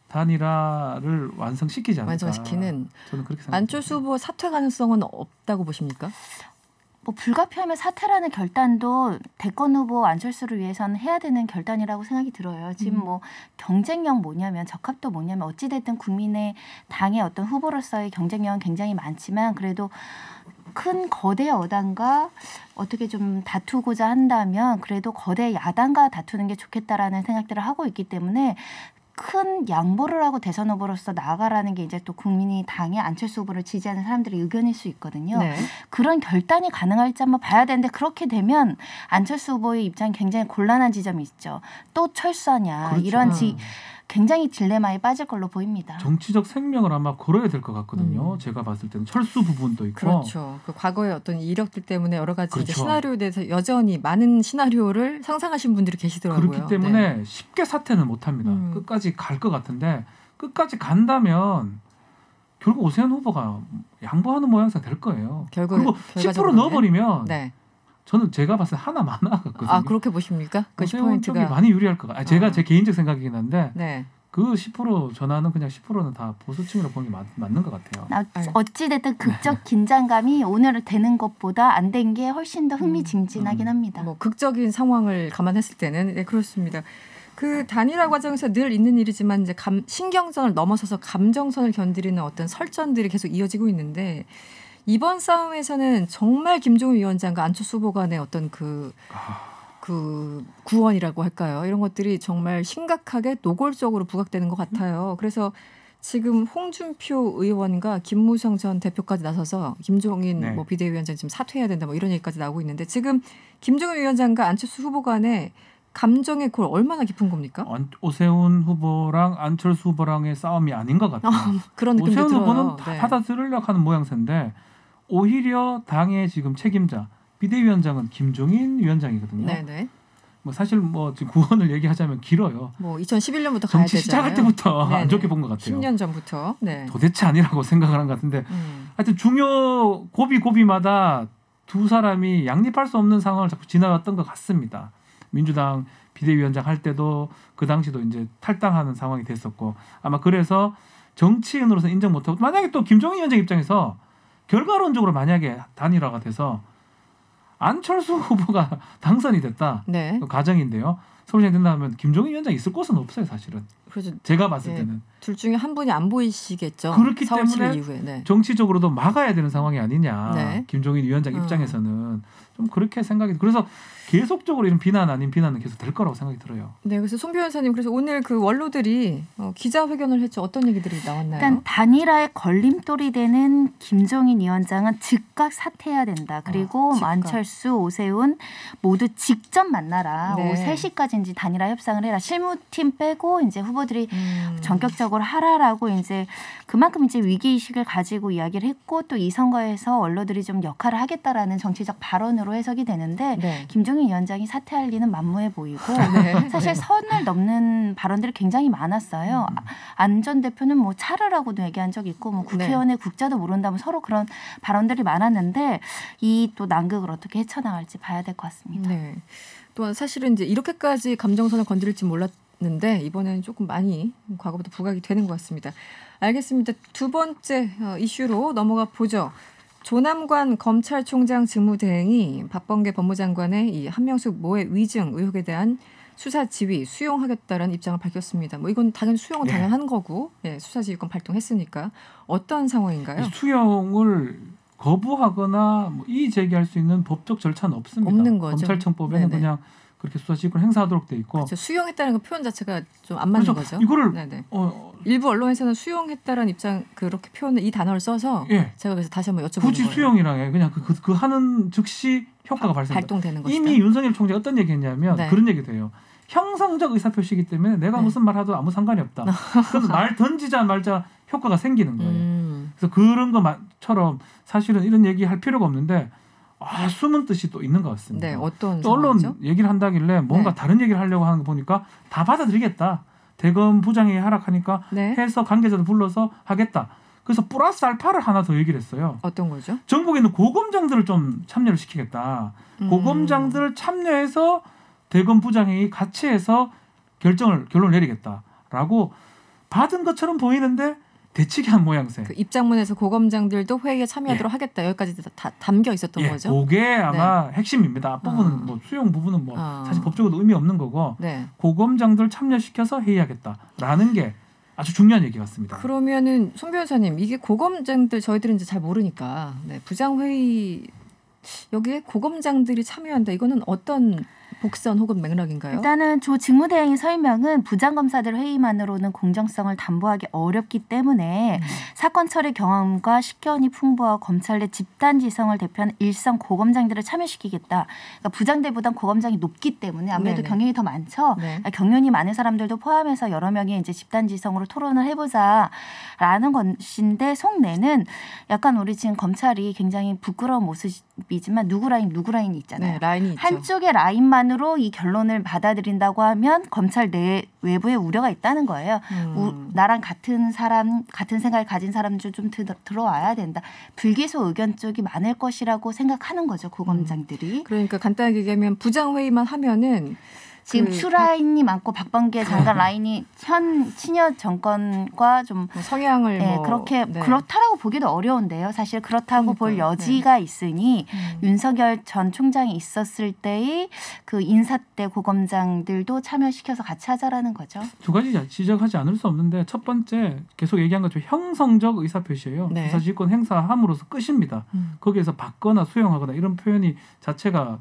단일화를 완성시키지 않을까. 완성시키는 저는 그렇게 생각합니다. 안철수 후보 사퇴 가능성은 없다고 보십니까? 뭐 불가피하면 사퇴라는 결단도 대권 후보 안철수를 위해서는 해야 되는 결단이라고 생각이 들어요. 지금 뭐 경쟁력 뭐냐면 적합도 뭐냐면 어찌됐든 국민의 당의 어떤 후보로서의 경쟁력은 굉장히 많지만 그래도 큰 거대 여당과 어떻게 좀 다투고자 한다면 그래도 거대 야당과 다투는 게 좋겠다라는 생각들을 하고 있기 때문에 큰 양보를 하고 대선 후보로서 나아가라는 게 이제 또 국민이 당의 안철수 후보를 지지하는 사람들의 의견일 수 있거든요. 네. 그런 결단이 가능할지 한번 봐야 되는데 그렇게 되면 안철수 후보의 입장이 굉장히 곤란한 지점이 있죠. 또 철수하냐 그렇죠. 이런 굉장히 딜레마에 빠질 걸로 보입니다. 정치적 생명을 아마 걸어야 될 것 같거든요. 제가 봤을 때는 철수 부분도 있고. 그렇죠. 그 과거의 어떤 이력들 때문에 여러 가지 그렇죠. 이제 시나리오에 대해서 여전히 많은 시나리오를 상상하신 분들이 계시더라고요. 그렇기 때문에 네. 쉽게 사퇴는 못합니다. 끝까지 갈 것 같은데 끝까지 간다면 결국 오세훈 후보가 양보하는 모양새가 될 거예요. 그리고 10% 넣어버리면 네. 저는 제가 봤을 때 하나 같거든요. 아 그렇게 보십니까? 그 10%가 많이 유리할 것 같아요. 제가 제 개인적 생각이긴 한데 네. 그 10% 전화는 그냥 10%는 다 보수층이라고 보는 게 맞는 것 같아요. 어찌됐든 극적 긴장감이 오늘 되는 것보다 안 된 게 훨씬 더 흥미진진하긴 합니다. 뭐 극적인 상황을 감안했을 때는 네, 그렇습니다. 그 단일화 과정에서 늘 있는 일이지만 이제 신경전을 넘어서서 감정선을 견디는 어떤 설전들이 계속 이어지고 있는데 이번 싸움에서는 정말 김종인 위원장과 안철수 후보 간의 어떤 그 구원이라고 할까요? 이런 것들이 정말 심각하게 노골적으로 부각되는 것 같아요. 그래서 지금 홍준표 의원과 김무성 전 대표까지 나서서 김종인 네. 뭐 비대위원장 지금 사퇴해야 된다 뭐 이런 얘기까지 나오고 있는데 지금 김종인 위원장과 안철수 후보 간의 감정의 골 얼마나 깊은 겁니까? 오세훈 후보랑 안철수 후보랑의 싸움이 아닌 것 같아요. 그런 느낌도 오세훈 들어요. 후보는 다 받아들이려고 하는 모양새인데 오히려 당의 지금 책임자 비대위원장은 김종인 위원장이거든요. 네네. 뭐 사실 뭐 지금 구원을 얘기하자면 길어요. 뭐 2011년부터 가야 되잖아요. 정치 시작할 때부터 안 좋게 본 것 같아요. 10년 전부터. 네. 도대체 아니라고 생각을 한 것 같은데 하여튼 중요 고비마다 두 사람이 양립할 수 없는 상황을 자꾸 지나갔던 것 같습니다. 민주당 비대위원장 할 때도 그 당시도 이제 탈당하는 상황이 됐었고 아마 그래서 정치인으로서 인정 못하고 만약에 또 김종인 위원장 입장에서 결과론적으로 만약에 단일화가 돼서 안철수 후보가 당선이 됐다. 네. 그 가정인데요. 서울시장이 된다면 김종인 위원장이 있을 곳은 없어요. 사실은. 그래서 제가 봤을 때는. 둘 중에 한 분이 안 보이시겠죠. 그렇기 때문에 이후에. 네. 정치적으로도 막아야 되는 상황이 아니냐. 네. 김종인 위원장 입장에서는 좀 그렇게 생각이 그래서 계속적으로 이런 비난 아닌 비난은 계속 될 거라고 생각이 들어요. 네, 그래서 송 변호사님 그래서 오늘 그 원로들이 기자회견을 했죠. 어떤 얘기들이 나왔나요? 일단 단일화의 걸림돌이 되는 김종인 위원장은 즉각 사퇴해야 된다. 그리고 안철수, 오세훈 모두 직접 만나라. 네. 오후 3시까지 단일화 협상을 해라. 실무팀 빼고 이제 후보들이 전격적으로 하라라고 이제 그만큼 이제 위기의식을 가지고 이야기를 했고 또 이 선거에서 원로들이 좀 역할을 하겠다라는 정치적 발언으로 해석이 되는데 네. 김종인 위원장이 사퇴할 리는 만무해 보이고 네. 사실 선을 넘는 발언들이 굉장히 많았어요. 안 전 대표는 뭐 차르라고도 얘기한 적이 있고 뭐 국회의원의 국자도 모른다면 서로 그런 발언들이 많았는데 이 또 난극을 어떻게 헤쳐나갈지 봐야 될 것 같습니다. 네. 또 사실은 이제 이렇게까지 감정선을 건드릴지 몰랐는데 이번에는 조금 많이 과거보다 부각이 되는 것 같습니다. 알겠습니다. 두 번째 이슈로 넘어가 보죠. 조남관 검찰총장 직무대행이 박범계 법무장관의 이 한명숙 모해 위증 의혹에 대한 수사 지휘 수용하겠다라는 입장을 밝혔습니다. 뭐 이건 당연히 수용은 당연한 거고 수사지휘권 발동했으니까 어떤 상황인가요? 수용을 거부하거나 뭐 이의 제기할 수 있는 법적 절차는 없습니다. 없는 거죠. 검찰청법에는 네네. 그냥 그렇게 수사지휘권 행사하도록 돼 있고. 그렇죠. 수용했다는 그 표현 자체가 좀 안 맞는 거죠. 이거를 일부 언론에서는 수용했다라는 입장 그렇게 표현을 이 단어를 써서 제가 그래서 다시 한번 여쭤보는 거예요. 굳이 수용이랑 해. 그냥 그 하는 즉시 효과가 발동되는 것이다. 이미 윤석열 총장이 어떤 얘기했냐면 그런 얘기도 해요. 형성적 의사표시이기 때문에 내가 무슨 말 하도 아무 상관이 없다. 그래서 말 던지자 말자 효과가 생기는 거예요. 그래서 그런 것처럼 사실은 이런 얘기할 필요가 없는데 숨은 뜻이 또 있는 것 같습니다. 네, 어떤 또 언론 얘기를 한다길래 뭔가 다른 얘기를 하려고 하는 거 보니까 다 받아들이겠다. 대검 부장이 하락하니까 해서 관계자들 불러서 하겠다. 그래서 플러스 알파를 하나 더 얘기를 했어요. 어떤 거죠? 전국에 있는 고검장들을 좀 참여를 시키겠다. 고검장들을 참여해서 대검 부장이 같이 해서 결론을 내리겠다라고 받은 것처럼 보이는데 대치기 한 모양새. 그 입장문에서 고검장들도 회의에 참여하도록 예. 하겠다. 여기까지 다 담겨 있었던 예, 거죠. 그게 아마 핵심입니다. 앞부분은 뭐 수용 부분은 뭐 사실 법적으로 의미 없는 거고 네. 고검장들 참여시켜서 회의하겠다라는 게 아주 중요한 얘기 같습니다. 그러면은 송 변호사님 이게 고검장들 저희들은 이제 잘 모르니까 부장회의 여기에 고검장들이 참여한다. 이거는 어떤 복선 혹은 맥락인가요? 일단은 조 직무대행의 설명은 부장검사들 회의만으로는 공정성을 담보하기 어렵기 때문에 사건 처리 경험과 식견이 풍부하고 검찰 내 집단 지성을 대표하는 일선 고검장들을 참여시키겠다. 그러니까 부장들보단 고검장이 높기 때문에 아무래도 네네. 경륜이 더 많죠. 네. 경륜이 많은 사람들도 포함해서 여러 명이 이제 집단 지성으로 토론을 해보자라는 것인데 속내는 약간 우리 지금 검찰이 굉장히 부끄러운 모습이지만 누구 라인이 있잖아요. 네, 라인이 있죠. 한쪽의 라인만으로 이 결론을 받아들인다고 하면 검찰 외부에 우려가 있다는 거예요. 나랑 같은 사람, 같은 생각을 가진 사람들 좀 들어와야 된다. 불기소 의견 쪽이 많을 것이라고 생각하는 거죠. 고검장들이. 그러니까 간단하게 얘기하면 부장회의만 하면은 지금 추 라인이 많고 박범계 장관 라인이 현 친여 정권과 좀 성향을 그렇게 그렇다라고 보기도 어려운데요. 사실 그렇다고 볼 여지가 있으니 윤석열 전 총장이 있었을 때의 그 인사 때 고검장들도 참여시켜서 같이 하자라는 거죠. 두 가지 지적하지 않을 수 없는데 첫 번째 계속 얘기한 것처럼 형성적 의사표시예요. 네. 수사지휘권 행사함으로써 끝입니다. 거기에서 받거나 수용하거나 이런 표현이 자체가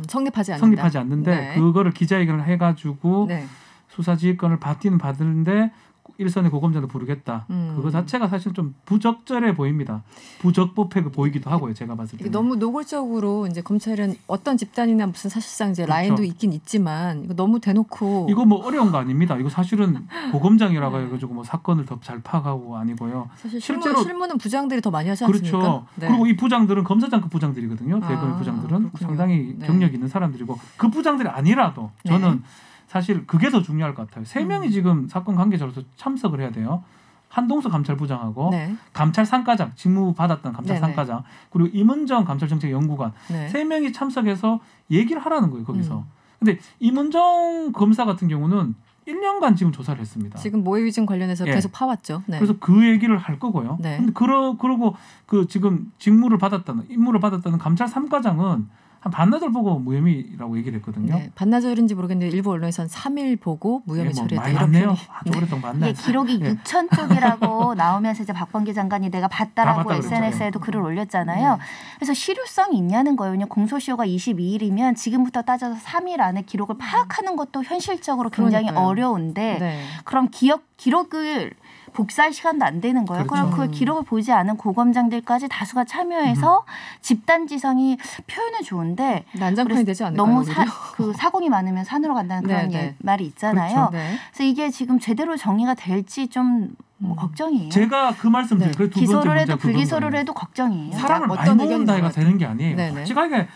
성립하지 않는데 네. 그거를 기자회견을 해가지고 네. 수사지휘권을 받는데 일선의 고검장도 부르겠다. 그거 자체가 사실 좀 부적절해 보입니다. 부적법해 보이기도 하고요. 제가 봤을 때 너무 노골적으로 이제 검찰은 어떤 집단이나 무슨 사실상 이제 라인도 있긴 있지만 이거 너무 대놓고 이거 뭐 어려운 거 아닙니다. 이거 사실은 고검장이라고 해가지고 뭐 사건을 더 잘 파악하고 아니고요. 사실 실무는 부장들이 더 많이 하지 않습니까? 그렇죠. 네. 그리고 이 부장들은 검사장급 부장들이거든요. 대검의 부장들은 그렇군요. 상당히 네. 경력 있는 사람들이고 그 부장들이 아니라도 저는 사실 그게 더 중요할 것 같아요. 3명이 지금 사건 관계자로서 참석을 해야 돼요. 한동수 감찰부장하고 감찰 상과장 직무 받았던 감찰 상과장 그리고 임은정 감찰정책연구관 3명이 참석해서 얘기를 하라는 거예요. 거기서. 근데 임은정 검사 같은 경우는 1년간 지금 조사를 했습니다. 지금 모해위증 관련해서 계속 파왔죠. 네. 그래서 그 얘기를 할 거고요. 네. 근데 그러고 그 지금 임무를 받았다는 감찰 3과장은 한 반나절 보고 무혐의라고 얘기를 했거든요. 네, 반나절인지 모르겠는데 일부 언론에서는 3일 보고 무혐의 처리했다. 많이 봤네요. 아주 오랫동안 봤네. 기록이 6천 쪽이라고 나오면서 이제 박범계 장관이 내가 봤다라고 SNS에도 글을 올렸잖아요. 그래서 실효성이 있냐는 거예요. 그냥 공소시효가 22일이면 지금부터 따져서 3일 안에 기록을 파악하는 것도 현실적으로 굉장히 어려운데 그럼 기록을 복사할 시간도 안 되는 거예요. 그럼 그 기록을 보지 않은 고검장들까지 다수가 참여해서 집단지성이 표현은 좋은데 난장판이 되지 않을까요? 너무 사공이 많으면 산으로 간다는 그런 말이 있잖아요. 그래서 이게 지금 제대로 정리가 될지 좀 걱정이에요. 제가 그 말씀 드려요. 기소를 해도 불기소를 해도 걱정이에요. 사람을 많이 모은다 해가 되는 게 아니에요. 솔직하게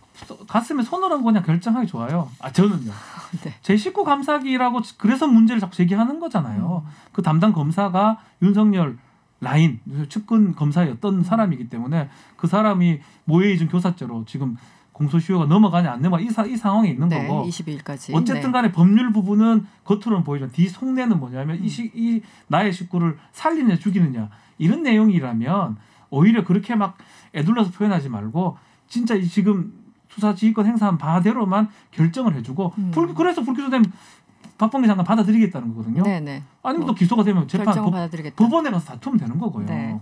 가슴에 손을 얹고 그냥 결정하기 좋아요. 저는요. 제 식구 감사기라고 그래서 문제를 자꾸 제기하는 거잖아요. 그 담당 검사가 윤석열 라인 측근 검사였던 사람이기 때문에 그 사람이 모해이중 교사죄로 지금 공소시효가 넘어가냐 안 넘어가 이 상황에 있는 거고 22일까지. 어쨌든 간에 법률 부분은 겉으로는 보이지만 뒤 속내는 뭐냐면 이 나의 식구를 살리느냐 죽이느냐 이런 내용이라면 오히려 그렇게 막 애둘러서 표현하지 말고 진짜 지금 수사지휘권 행사한 바대로만 결정을 해주고 그래서 불기소되면 박범계 장관 받아들이겠다는 거거든요. 아니면 또 기소가 되면 재판 법원에 가서 다투면 되는 거고요.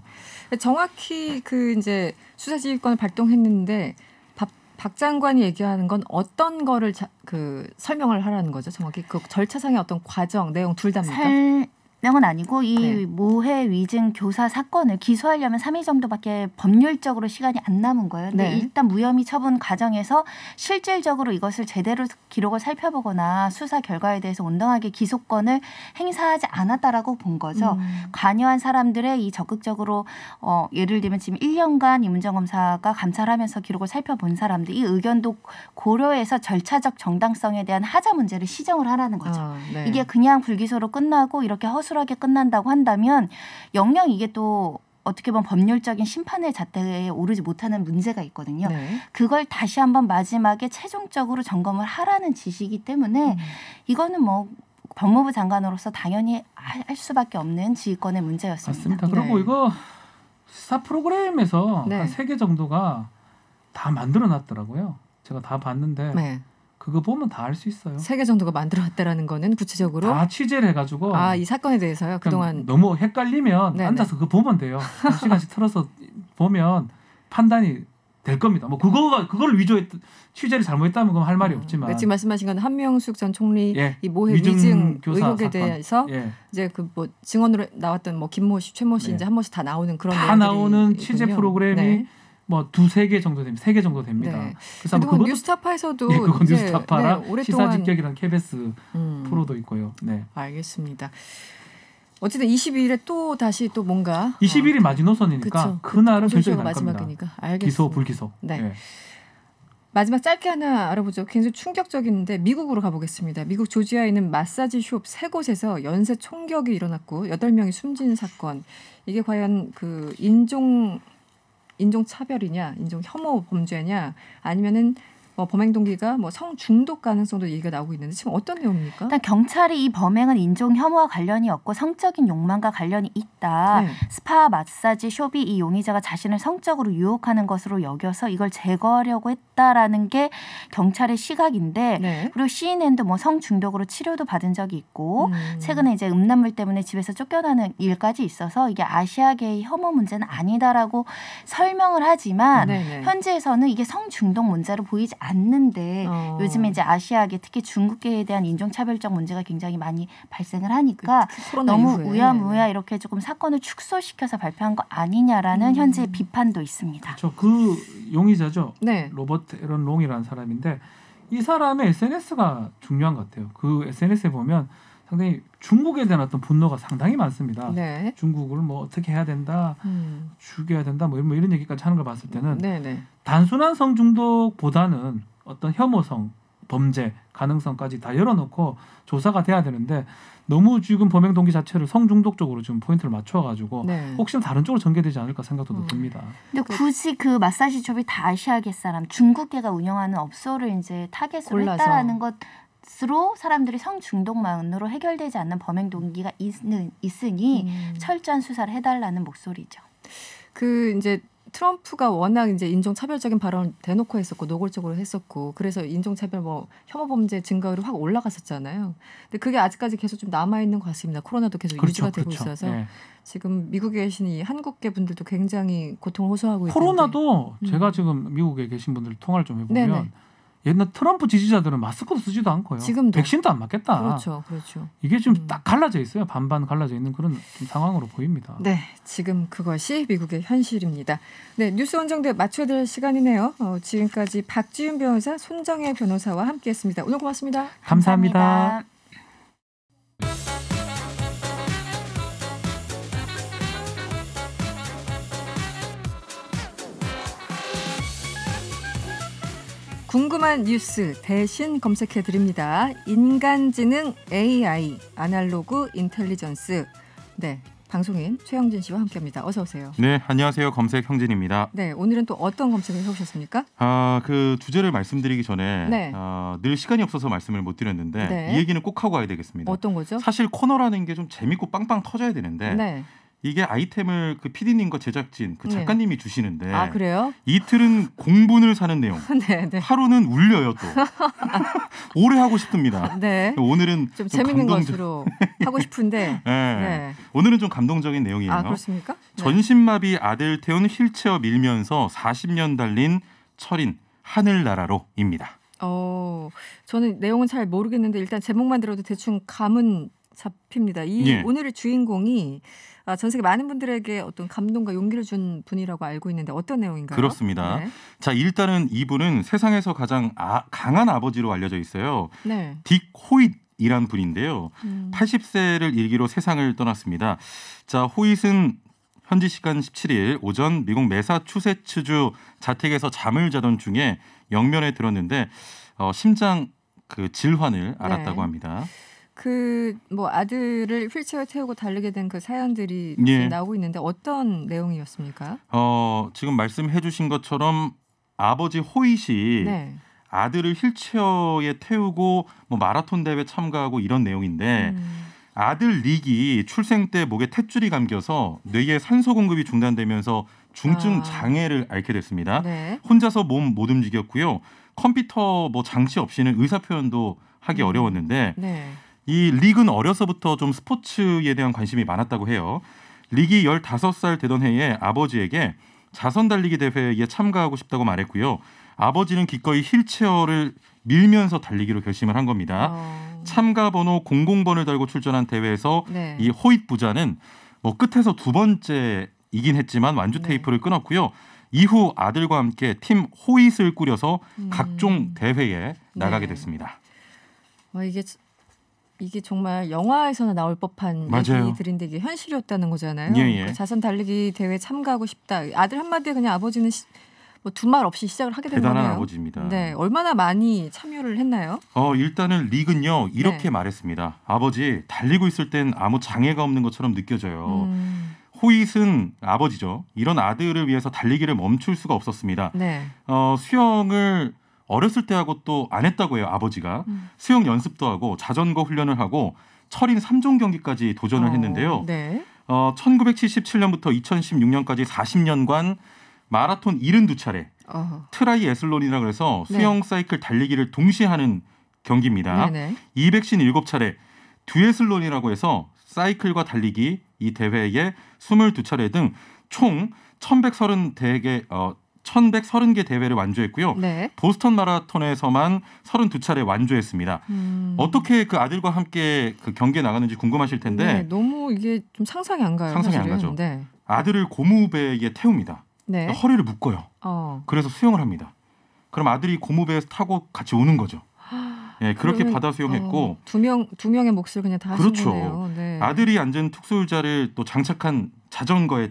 정확히 그 이제 수사지휘권을 발동했는데 박 장관이 얘기하는 건 어떤 거를 설명을 하라는 거죠? 정확히 그 절차상의 어떤 과정, 내용 둘 다입니까? 설명은 아니고 이 모해 위증 교사 사건을 기소하려면 3일 정도밖에 법률적으로 시간이 안 남은 거예요. 근데 일단 무혐의 처분 과정에서 실질적으로 이것을 제대로 기록을 살펴보거나 수사 결과에 대해서 온당하게 기소권을 행사하지 않았다라고 본 거죠. 관여한 사람들의 이 적극적으로 예를 들면 지금 1년간 임은정 검사가 감찰하면서 기록을 살펴본 사람들 이 의견도 고려해서 절차적 정당성에 대한 하자 문제를 시정을 하라는 거죠. 이게 그냥 불기소로 끝나고 이렇게 허술하게 끝난다고 한다면 영영 이게 또 어떻게 보면 법률적인 심판의 잣대에 오르지 못하는 문제가 있거든요. 그걸 다시 한번 마지막에 최종적으로 점검을 하라는 지시이기 때문에 이거는 뭐 법무부 장관으로서 당연히 할 수밖에 없는 지휘권의 문제였습니다. 맞습니다. 그리고 이거 시사 프로그램에서 한 3개 정도가 다 만들어놨더라고요. 제가 다 봤는데 그거 보면 다 알 수 있어요. 3개 정도가 만들어놨다라는 거는 구체적으로 다 취재를 해가지고 이 사건에 대해서요. 그동안 너무 헷갈리면 앉아서 그거 보면 돼요. 한 시간씩 틀어서 보면 판단이 될 겁니다. 뭐 그걸 위조했 취재를 잘못했다면 그건 할 말이 없지만 지금 말씀하신 건 한명숙 전 총리 이 모해 위증 의혹에 사건. 대해서 이제 그 뭐 증언으로 나왔던 뭐 김모 씨, 최모 씨 이제 한 번씩 다 나오는 그런 다 나오는 취재 프로그램이 뭐 2-3개 정도 됩니다. 3개 정도 됩니다. 그래서 그건 뉴스타파에서도 그건 뉴스타파랑 오랫동안 시사직격이라는 KBS 프로도 있고요. 알겠습니다. 어쨌든 22일에 또 다시 또 뭔가 20일이 마지노선이니까 그날은 결정이 날 겁니다. 마지막이니까. 알겠습니다. 기소 불기소. 마지막 짧게 하나 알아보죠. 굉장히 충격적인데 미국으로 가보겠습니다. 미국 조지아에 있는 마사지 숍 3곳에서 연쇄 총격이 일어났고 8명이 숨진 사건. 이게 과연 그 인종 차별이냐, 인종 혐오 범죄냐, 아니면은 범행 동기가 성 중독 가능성도 얘기가 나오고 있는데 지금 어떤 내용입니까? 일단 경찰이 이 범행은 인종 혐오와 관련이 없고 성적인 욕망과 관련이 있다. 스파 마사지 숍이 이 용의자가 자신을 성적으로 유혹하는 것으로 여겨서 이걸 제거하려고 했다라는 게 경찰의 시각인데 그리고 CNN도 성 중독으로 치료도 받은 적이 있고 최근에 이제 음란물 때문에 집에서 쫓겨나는 일까지 있어서 이게 아시아계의 혐오 문제는 아니다라고 설명을 하지만 현지에서는 이게 성 중독 문제로 보이지 않는데 요즘에 이제 아시아계 특히 중국계에 대한 인종차별적 문제가 굉장히 많이 발생을 하니까 너무 우야무야 이렇게 조금 사건을 축소시켜서 발표한 거 아니냐라는 현재 비판도 있습니다. 그렇죠. 그 용의자죠. 로버트 에런 롱이라는 사람인데 이 사람의 SNS가 중요한 것 같아요. 그 SNS에 보면 상당히 중국에 대한 어떤 분노가 상당히 많습니다. 중국을 뭐 어떻게 해야 된다, 죽여야 된다, 뭐 이런 얘기까지 하는 걸 봤을 때는 단순한 성중독보다는 어떤 혐오성, 범죄 가능성까지 다 열어놓고 조사가 돼야 되는데 너무 지금 범행 동기 자체를 성중독 쪽으로 지금 포인트를 맞춰가지고 혹시나 다른 쪽으로 전개되지 않을까 생각도 듭니다. 근데 굳이 그 마사지 숍이 다 아시아계 사람, 중국계가 운영하는 업소를 이제 타겟으로 했다라는 것으로 사람들이 성중독만으로 해결되지 않는 범행 동기가 있으니 철저한 수사를 해달라는 목소리죠. 그 이제 트럼프가 워낙 이제 인종차별적인 발언을 대놓고 했었고 노골적으로 했었고 그래서 인종차별 혐오 범죄 증가율이 확 올라갔었잖아요. 근데 그게 아직까지 계속 좀 남아 있는 것 같습니다. 코로나도 계속 유지가 되고 있어서 지금 미국에 계신 이 한국계 분들도 굉장히 고통을 호소하고 있는데 코로나도 제가 지금 미국에 계신 분들 통화를 좀 해보면 옛날 트럼프 지지자들은 마스크도 쓰지도 않고요. 지금도. 백신도 안 맞겠다. 그렇죠. 이게 좀 딱 갈라져 있어요. 반반 갈라져 있는 그런 좀 상황으로 보입니다. 네, 지금 그것이 미국의 현실입니다. 네, 뉴스 원정대 맞춰야 될 시간이네요. 지금까지 박지윤 변호사, 손정혜 변호사와 함께했습니다. 오늘 고맙습니다. 감사합니다. 궁금한 뉴스 대신 검색해드립니다. 인간지능 AI, 아날로그 인텔리전스. 네, 방송인 최영진 씨와 함께합니다. 어서 오세요. 네, 안녕하세요. 검색 형진입니다. 네, 오늘은 또 어떤 검색을 해오셨습니까? 그 주제를 말씀드리기 전에 늘 시간이 없어서 말씀을 못 드렸는데 이 얘기는 꼭 하고 와야 되겠습니다. 어떤 거죠? 사실 코너라는 게 좀 재밌고 빵빵 터져야 되는데 이게 아이템을 그 PD님과 제작진, 그 작가님이 주시는데 아, 그래요? 이틀은 공분을 사는 내용, 하루는 울려요 또. 오래 하고 싶습니다. 오늘은 좀 재밌는 것으로 하고 싶은데 오늘은 좀 감동적인 내용이에요. 아, 그렇습니까? 전신마비 아들 태운 휠체어 밀면서 40년 달린 철인 하늘나라로입니다. 저는 내용은 잘 모르겠는데 일단 제목만 들어도 대충 감은 잡힙니다. 오늘의 주인공이 전 세계 많은 분들에게 어떤 감동과 용기를 준 분이라고 알고 있는데 어떤 내용인가요? 그렇습니다. 자, 일단은 이분은 세상에서 가장 강한 아버지로 알려져 있어요. 딕 호잇이란 분인데요. 80세를 일기로 세상을 떠났습니다. 자, 호잇은 현지 시간 17일 오전 미국 매사추세츠주 자택에서 잠을 자던 중에 영면에 들었는데 심장 그 질환을 앓았다고 합니다. 아들을 휠체어에 태우고 달리게 된 그 사연들이 나오고 있는데 어떤 내용이었습니까? 지금 말씀해 주신 것처럼 아버지 호잇이 아들을 휠체어에 태우고 뭐 마라톤 대회 참가하고 이런 내용인데 아들 릭이 출생 때 목에 탯줄이 감겨서 뇌에 산소 공급이 중단되면서 중증 장애를 앓게 됐습니다. 네. 혼자서 몸 못 움직였고요. 컴퓨터 뭐 장치 없이는 의사 표현도 하기 어려웠는데 네. 이 릭은 어려서부터 좀 스포츠에 대한 관심이 많았다고 해요. 릭이 15살 되던 해에 아버지에게 자선 달리기 대회에 참가하고 싶다고 말했고요. 아버지는 기꺼이 휠체어를 밀면서 달리기로 결심을 한 겁니다. 참가 번호 00번을 달고 출전한 대회에서 네. 이 호잇 부자는 뭐 끝에서 2번째이긴 했지만 완주 테이프를 끊었고요. 이후 아들과 함께 팀 호잇을 꾸려서 각종 대회에 나가게 됐습니다. 이게 정말 영화에서나 나올 법한 맞아요. 얘기들인데 이게 현실이었다는 거잖아요. 예. 자선 달리기 대회 참가하고 싶다. 아들 한마디에 그냥 아버지는 뭐 두말 없이 시작을 하게 된 거네요. 대단한 아버지입니다. 네, 얼마나 많이 참여를 했나요? 일단은 릭은요 이렇게 말했습니다. 아버지 달리고 있을 땐 아무 장애가 없는 것처럼 느껴져요. 호잇은 아버지죠. 이런 아들을 위해서 달리기를 멈출 수가 없었습니다. 네. 수영을 어렸을 때 하고 또 안 했다고 해요. 아버지가. 수영 연습도 하고 자전거 훈련을 하고 철인 3종 경기까지 도전을 했는데요. 네. 1977년부터 2016년까지 40년간 마라톤 72차례, 트라이애슬론이라고 해서 수영, 네. 사이클, 달리기를 동시에 하는 경기입니다. 네네. 257차례, 듀애슬론이라고 해서 사이클과 달리기 이 대회에 22차례 등 총 1130개 대회를 완주했고요. 네. 보스턴 마라톤에서만 32차례 완주했습니다. 어떻게 그 아들과 함께 그 경기에 나가는지 궁금하실 텐데 네, 너무 이게 좀 상상이 안 가요. 상상이 사실은. 안 가죠. 네. 아들을 고무배에 태웁니다. 네. 허리를 묶어요. 그래서 수영을 합니다. 그럼 아들이 고무배에서 타고 같이 오는 거죠. 네, 그렇게 바다 수영했고 두 명의 몫을 그냥 다 하신 거네요. 네. 아들이 앉은 특수의자를 또 장착한 자전거에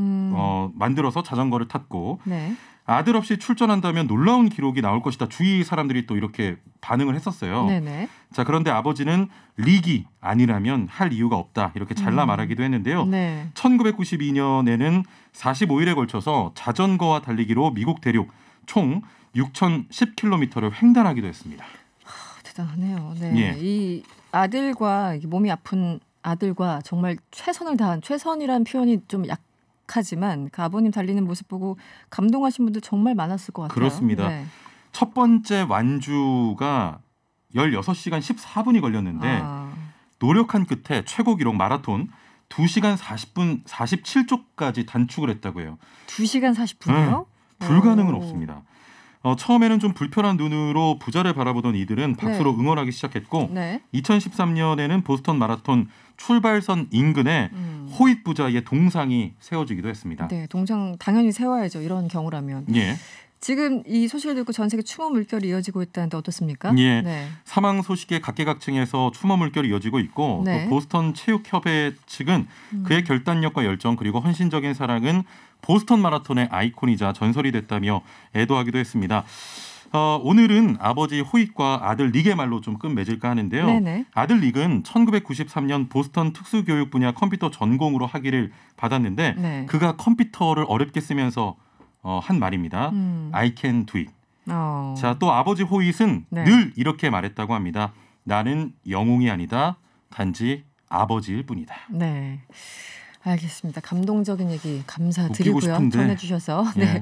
만들어서 자전거를 탔고 네. 아들 없이 출전한다면 놀라운 기록이 나올 것이다. 주위 사람들이 또 이렇게 반응을 했었어요. 네네. 자, 그런데 아버지는 릭이 아니라면 할 이유가 없다. 이렇게 잘라 말하기도 했는데요. 네. 1992년에는 45일에 걸쳐서 자전거와 달리기로 미국 대륙 총 6,010km를 횡단하기도 했습니다. 대단하네요. 네. 예. 이 아들과 몸이 아픈 아들과 정말 최선을 다한 최선이라는 표현이 좀 하지만 그 아버님 달리는 모습 보고 감동하신 분들 정말 많았을 것 같아요. 그렇습니다. 네. 첫 번째 완주가 16시간 14분이 걸렸는데 노력한 끝에 최고 기록 마라톤 2시간 40분 47초까지 단축을 했다고 해요. 2시간 40분이요? 네. 불가능은 없습니다. 처음에는 좀 불편한 눈으로 부자를 바라보던 이들은 박수로 네. 응원하기 시작했고 네. 2013년에는 보스턴 마라톤 출발선 인근에 호잇 부자의 동상이 세워지기도 했습니다. 네, 동상 당연히 세워야죠. 이런 경우라면. 예. 지금 이 소식을 듣고 전 세계 추모 물결이 이어지고 있다는데 어떻습니까? 예. 네. 사망 소식에 각계각층에서 추모 물결이 이어지고 있고 네. 또 보스턴 체육협회 측은 그의 결단력과 열정 그리고 헌신적인 사랑은 보스턴 마라톤의 아이콘이자 전설이 됐다며 애도하기도 했습니다. 오늘은 아버지 호잇과 아들 릭의 말로 좀 끝맺을까 하는데요. 네네. 아들 릭은 1993년 보스턴 특수교육 분야 컴퓨터 전공으로 학위를 받았는데 네. 그가 컴퓨터를 어렵게 쓰면서 한 말입니다. I can do it. 자, 또 아버지 호잇은 네. 늘 이렇게 말했다고 합니다. 나는 영웅이 아니다. 단지 아버지일 뿐이다. 네. 알겠습니다. 감동적인 얘기 감사드리고요. 전해주셔서. 네. 네.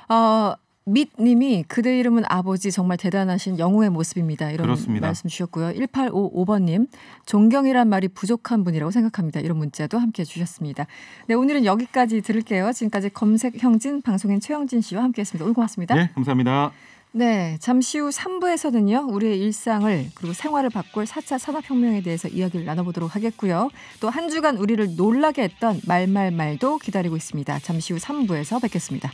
밑님이 그대 이름은 아버지 정말 대단하신 영웅의 모습입니다. 이런 그렇습니다. 말씀 주셨고요. 1855번님 존경이란 말이 부족한 분이라고 생각합니다. 이런 문자도 함께해 주셨습니다. 네, 오늘은 여기까지 들을게요. 지금까지 검색형진 방송인 최영진 씨와 함께했습니다. 오늘 고맙습니다. 네, 감사합니다. 네, 잠시 후 3부에서는요. 우리의 일상을 그리고 생활을 바꿀 4차 산업혁명에 대해서 이야기를 나눠보도록 하겠고요. 또 한 주간 우리를 놀라게 했던 말도 기다리고 있습니다. 잠시 후 3부에서 뵙겠습니다.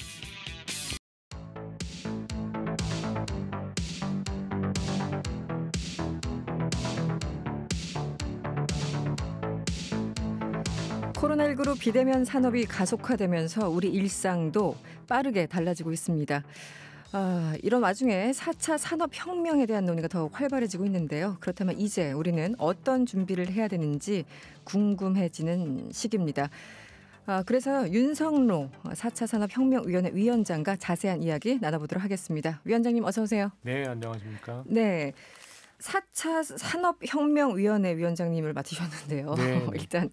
코로나19로 비대면 산업이 가속화되면서 우리 일상도 빠르게 달라지고 있습니다. 이런 와중에 4차 산업혁명에 대한 논의가 더욱 활발해지고 있는데요. 그렇다면 이제 우리는 어떤 준비를 해야 되는지 궁금해지는 시기입니다. 그래서 윤성로 4차 산업혁명위원회 위원장과 자세한 이야기 나눠보도록 하겠습니다. 위원장님 어서 오세요. 네, 안녕하십니까. 네, 4차 산업혁명위원회 위원장님을 맡으셨는데요. 네. 일단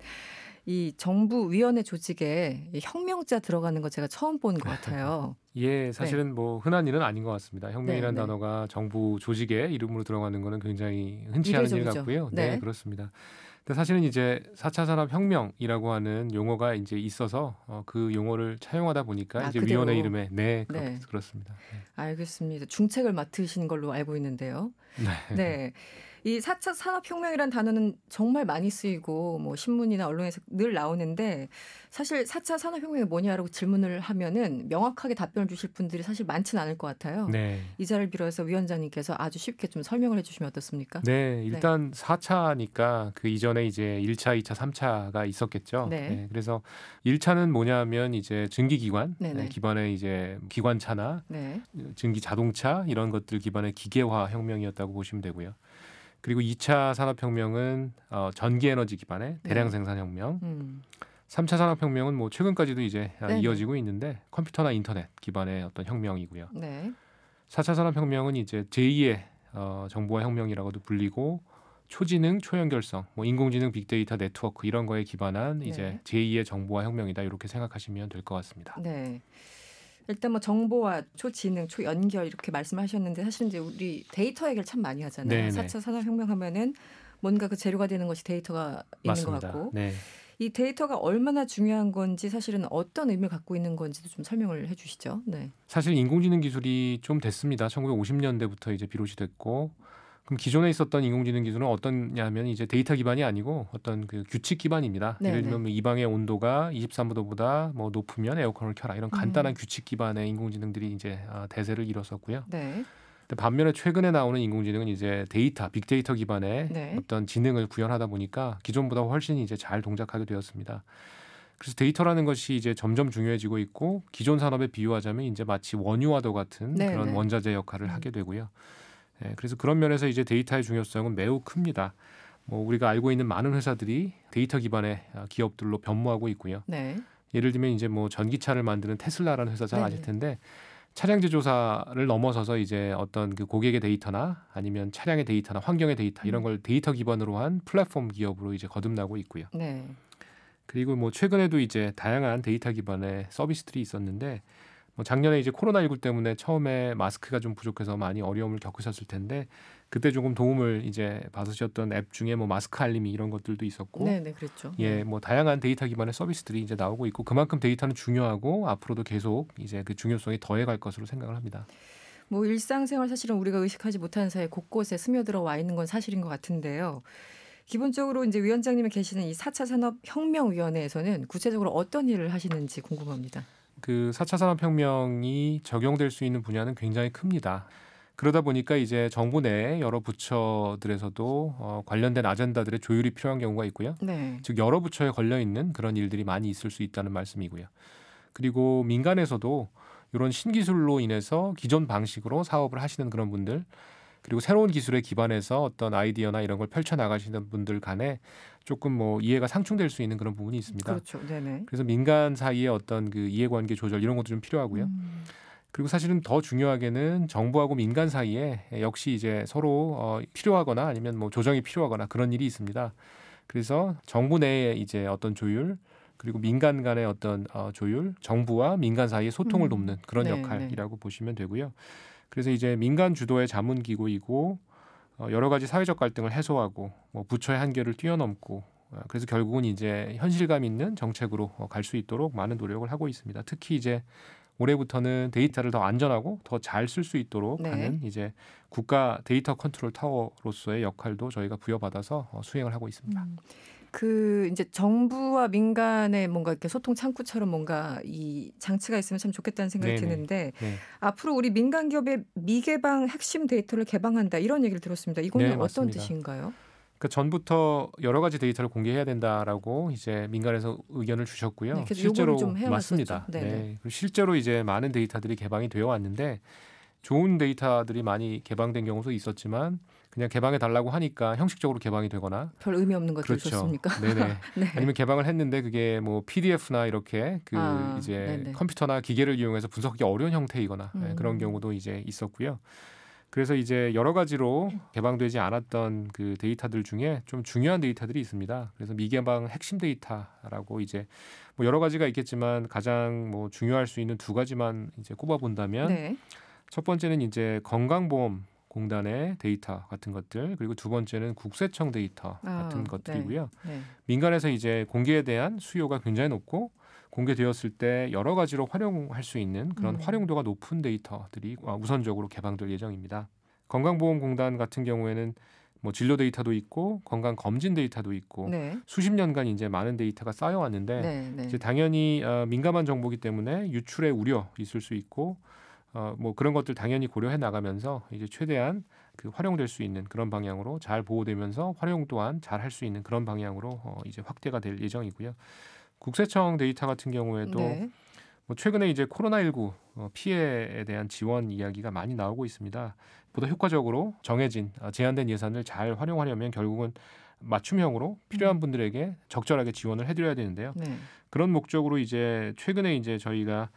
이 정부 위원회 조직에 혁명자 들어가는 거 제가 처음 본 것 같아요. 예, 사실은 뭐 흔한 일은 아닌 것 같습니다. 혁명이라는 네, 네. 단어가 정부 조직의 이름으로 들어가는 거는 굉장히 흔치 않은 일 같고요. 네. 네, 그렇습니다. 근데 사실은 이제 4차 산업혁명이라고 하는 용어가 이제 있어서 그 용어를 차용하다 보니까 이제 그대로. 위원회 이름에 네. 그렇습니다. 네. 알겠습니다. 중책을 맡으신 걸로 알고 있는데요. 네. 네. 이 4차 산업혁명이라는 단어는 정말 많이 쓰이고 뭐 신문이나 언론에서 늘 나오는데 사실 4차 산업혁명이 뭐냐라고 질문을 하면은 명확하게 답변을 주실 분들이 사실 많지는 않을 것 같아요. 네. 이 자리를 빌어서 위원장님께서 아주 쉽게 좀 설명을 해 주시면 어떻습니까? 네, 일단 4차니까 그 이전에 이제 1차, 2차, 3차가 있었겠죠. 네. 네, 그래서 1차는 뭐냐면 이제 증기기관 네네. 기반의 이제 기관차나 네. 증기 자동차 이런 것들 기반의 기계화 혁명이었다고 보시면 되고요. 그리고 2차 산업혁명은 전기에너지 기반의 대량 생산혁명. 3차 산업혁명은 뭐 최근까지도 이제 네네. 이어지고 있는데 컴퓨터나 인터넷 기반의 어떤 혁명이고요. 네. 4차 산업혁명은 이제 제2의 정보화 혁명이라고도 불리고 초지능, 초연결성, 뭐 인공지능, 빅데이터, 네트워크 이런 거에 기반한 이제 제2의 정보화 혁명이다 이렇게 생각하시면 될 것 같습니다. 네. 일단 뭐 정보와 초지능, 초연결 이렇게 말씀하셨는데 사실 이제 우리 데이터 얘기를 참 많이 하잖아요. 네네. 4차 산업혁명 하면은 뭔가 그 재료가 되는 것이 데이터가 있는 맞습니다. 것 같고 네. 이 데이터가 얼마나 중요한 건지 사실은 어떤 의미를 갖고 있는 건지도 좀 설명을 해 주시죠. 네. 사실 인공지능 기술이 좀 됐습니다. 1950년대부터 이제 비롯이 됐고 그럼 기존에 있었던 인공지능 기술은 어떠냐면 이제 데이터 기반이 아니고 어떤 그 규칙 기반입니다. 네네. 예를 들면 이 방의 온도가 23도보다 뭐 높으면 에어컨을 켜라 이런 간단한 규칙 기반의 인공지능들이 이제 대세를 이뤘었고요. 네. 근데 반면에 최근에 나오는 인공지능은 이제 데이터, 빅데이터 기반의 네. 어떤 지능을 구현하다 보니까 기존보다 훨씬 이제 잘 동작하게 되었습니다. 그래서 데이터라는 것이 이제 점점 중요해지고 있고 기존 산업에 비유하자면 이제 마치 원유와도 같은 네네. 그런 원자재 역할을 하게 되고요. 네, 그래서 그런 면에서 이제 데이터의 중요성은 매우 큽니다. 뭐 우리가 알고 있는 많은 회사들이 데이터 기반의 기업들로 변모하고 있고요. 네. 예를 들면 이제 뭐 전기차를 만드는 테슬라라는 회사 잘 아실 네네. 텐데 차량 제조사를 넘어서서 이제 어떤 그 고객의 데이터나 아니면 차량의 데이터나 환경의 데이터 이런 걸 데이터 기반으로 한 플랫폼 기업으로 이제 거듭나고 있고요. 네. 그리고 뭐 최근에도 이제 다양한 데이터 기반의 서비스들이 있었는데 뭐 작년에 이제 코로나19 때문에 처음에 마스크가 좀 부족해서 많이 어려움을 겪으셨을 텐데 그때 조금 도움을 이제 받으셨던 앱 중에 뭐 마스크 알림이 이런 것들도 있었고 네, 그랬죠. 예, 뭐 다양한 데이터 기반의 서비스들이 이제 나오고 있고 그만큼 데이터는 중요하고 앞으로도 계속 이제 그 중요성이 더해갈 것으로 생각을 합니다. 뭐 일상생활 사실은 우리가 의식하지 못하는 사이에 곳곳에 스며들어 와 있는 건 사실인 것 같은데요. 기본적으로 이제 위원장님이 계시는 이 4차 산업혁명위원회에서는 구체적으로 어떤 일을 하시는지 궁금합니다. 그 4차 산업혁명이 적용될 수 있는 분야는 굉장히 큽니다. 그러다 보니까 이제 정부 내 여러 부처들에서도 관련된 아젠다들의 조율이 필요한 경우가 있고요. 네. 즉 여러 부처에 걸려 있는 그런 일들이 많이 있을 수 있다는 말씀이고요. 그리고 민간에서도 이런 신기술로 인해서 기존 방식으로 사업을 하시는 그런 분들 그리고 새로운 기술에 기반해서 어떤 아이디어나 이런 걸 펼쳐나가시는 분들 간에 조금 뭐 이해가 상충될 수 있는 그런 부분이 있습니다. 그렇죠. 네네. 그래서 민간 사이의 어떤 그 이해관계 조절 이런 것도 좀 필요하고요. 그리고 사실은 더 중요하게는 정부하고 민간 사이에 역시 이제 서로 필요하거나 아니면 뭐 조정이 필요하거나 그런 일이 있습니다. 그래서 정부 내에 이제 어떤 조율 그리고 민간 간의 어떤 조율, 정부와 민간 사이의 소통을 돕는 그런 네, 역할이라고 보시면 되고요. 그래서 이제 민간 주도의 자문기구이고 여러 가지 사회적 갈등을 해소하고 뭐 부처의 한계를 뛰어넘고 그래서 결국은 이제 현실감 있는 정책으로 갈 수 있도록 많은 노력을 하고 있습니다. 특히 이제 올해부터는 데이터를 더 안전하고 더 잘 쓸 수 있도록 네. 하는 이제 국가 데이터 컨트롤 타워로서의 역할도 저희가 부여받아서 수행을 하고 있습니다. 그 이제 정부와 민간의 뭔가 이렇게 소통 창구처럼 뭔가 이 장치가 있으면 참 좋겠다는 생각이 네네. 드는데 네. 앞으로 우리 민간 기업의 미개방 핵심 데이터를 개방한다 이런 얘기를 들었습니다. 이건 네, 어떤 맞습니다. 뜻인가요? 그러니까 전부터 여러 가지 데이터를 공개해야 된다라고 이제 민간에서 의견을 주셨고요. 네, 그래서 실제로 요구를 좀 해왔었죠. 맞습니다. 네네. 네. 그리고 실제로 이제 많은 데이터들이 개방이 되어 왔는데 좋은 데이터들이 많이 개방된 경우도 있었지만 그냥 개방해 달라고 하니까 형식적으로 개방이 되거나 별 의미 없는 것들 그렇죠. 줬습니까? 네네. 네. 아니면 개방을 했는데 그게 뭐 PDF나 이렇게 이제 네네. 컴퓨터나 기계를 이용해서 분석하기 어려운 형태이거나 그런 경우도 이제 있었고요. 그래서 이제 여러 가지로 개방되지 않았던 그 데이터들 중에 좀 중요한 데이터들이 있습니다. 그래서 미개방 핵심 데이터라고 이제 뭐 여러 가지가 있겠지만 가장 뭐 중요할 수 있는 두 가지만 이제 꼽아본다면 네. 첫 번째는 이제 건강보험공단의 데이터 같은 것들, 그리고 두 번째는 국세청 데이터 같은 것들이고요. 네. 민간에서 이제 공개에 대한 수요가 굉장히 높고 공개되었을 때 여러 가지로 활용할 수 있는 그런 활용도가 높은 데이터들이 우선적으로 개방될 예정입니다. 건강보험공단 같은 경우에는 뭐 진료 데이터도 있고 건강 검진 데이터도 있고 네. 수십 년간 이제 많은 데이터가 쌓여왔는데 네. 이제 당연히 민감한 정보이기 때문에 유출의 우려 있을 수 있고 뭐 그런 것들 당연히 고려해 나가면서 이제 최대한 그 활용될 수 있는 그런 방향으로 잘 보호되면서 활용 또한 잘 할 수 있는 그런 방향으로 이제 확대가 될 예정이고요. 국세청 데이터 같은 경우에도 네. 뭐 최근에 이제 코로나19 피해에 대한 지원 이야기가 많이 나오고 있습니다. 보다 효과적으로 정해진 제한된 예산을 잘 활용하려면 결국은 맞춤형으로 필요한 분들에게 적절하게 지원을 해드려야 되는데요. 네. 그런 목적으로 이제 최근에 이제 저희가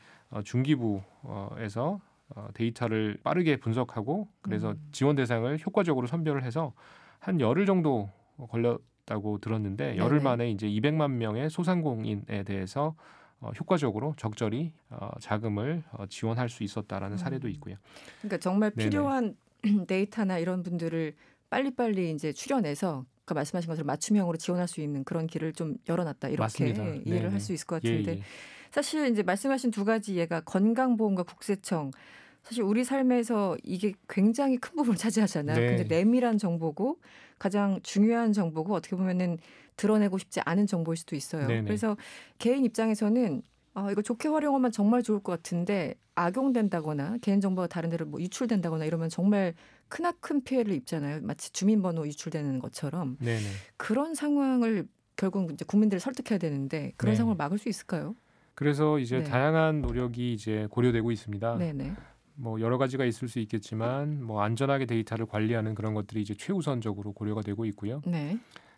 중기부에서 데이터를 빠르게 분석하고 그래서 지원 대상을 효과적으로 선별을 해서 한 열흘 정도 걸렸다고 들었는데 열흘 만에 이제 200만 명의 소상공인에 대해서 효과적으로 적절히 자금을 지원할 수 있었다라는 사례도 있고요. 그러니까 정말 필요한 데이터나 이런 분들을 빨리빨리 이제 추려내서 아까 말씀하신 것처럼 맞춤형으로 지원할 수 있는 그런 길을 좀 열어놨다 이렇게 맞습니다. 이해를 할 수 있을 것 같은데 예. 사실 이제 말씀하신 두 가지 예가 건강보험과 국세청 사실 우리 삶에서 이게 굉장히 큰 부분을 차지하잖아요. 네. 근데 내밀한 정보고 가장 중요한 정보고 어떻게 보면은 드러내고 싶지 않은 정보일 수도 있어요. 네네. 그래서 개인 입장에서는 이거 좋게 활용하면 정말 좋을 것 같은데 악용된다거나 개인정보가 다른 데로 뭐 유출된다거나 이러면 정말 크나큰 피해를 입잖아요. 마치 주민번호 유출되는 것처럼. 네네. 그런 상황을 결국 이제 국민들을 설득해야 되는데 그런 상황을 막을 수 있을까요? 그래서 이제 다양한 노력이 이제 고려되고 있습니다. 네네. 뭐 여러 가지가 있을 수 있겠지만 뭐 안전하게 데이터를 관리하는 그런 것들이 이제 최우선적으로 고려가 되고 있고요. 네.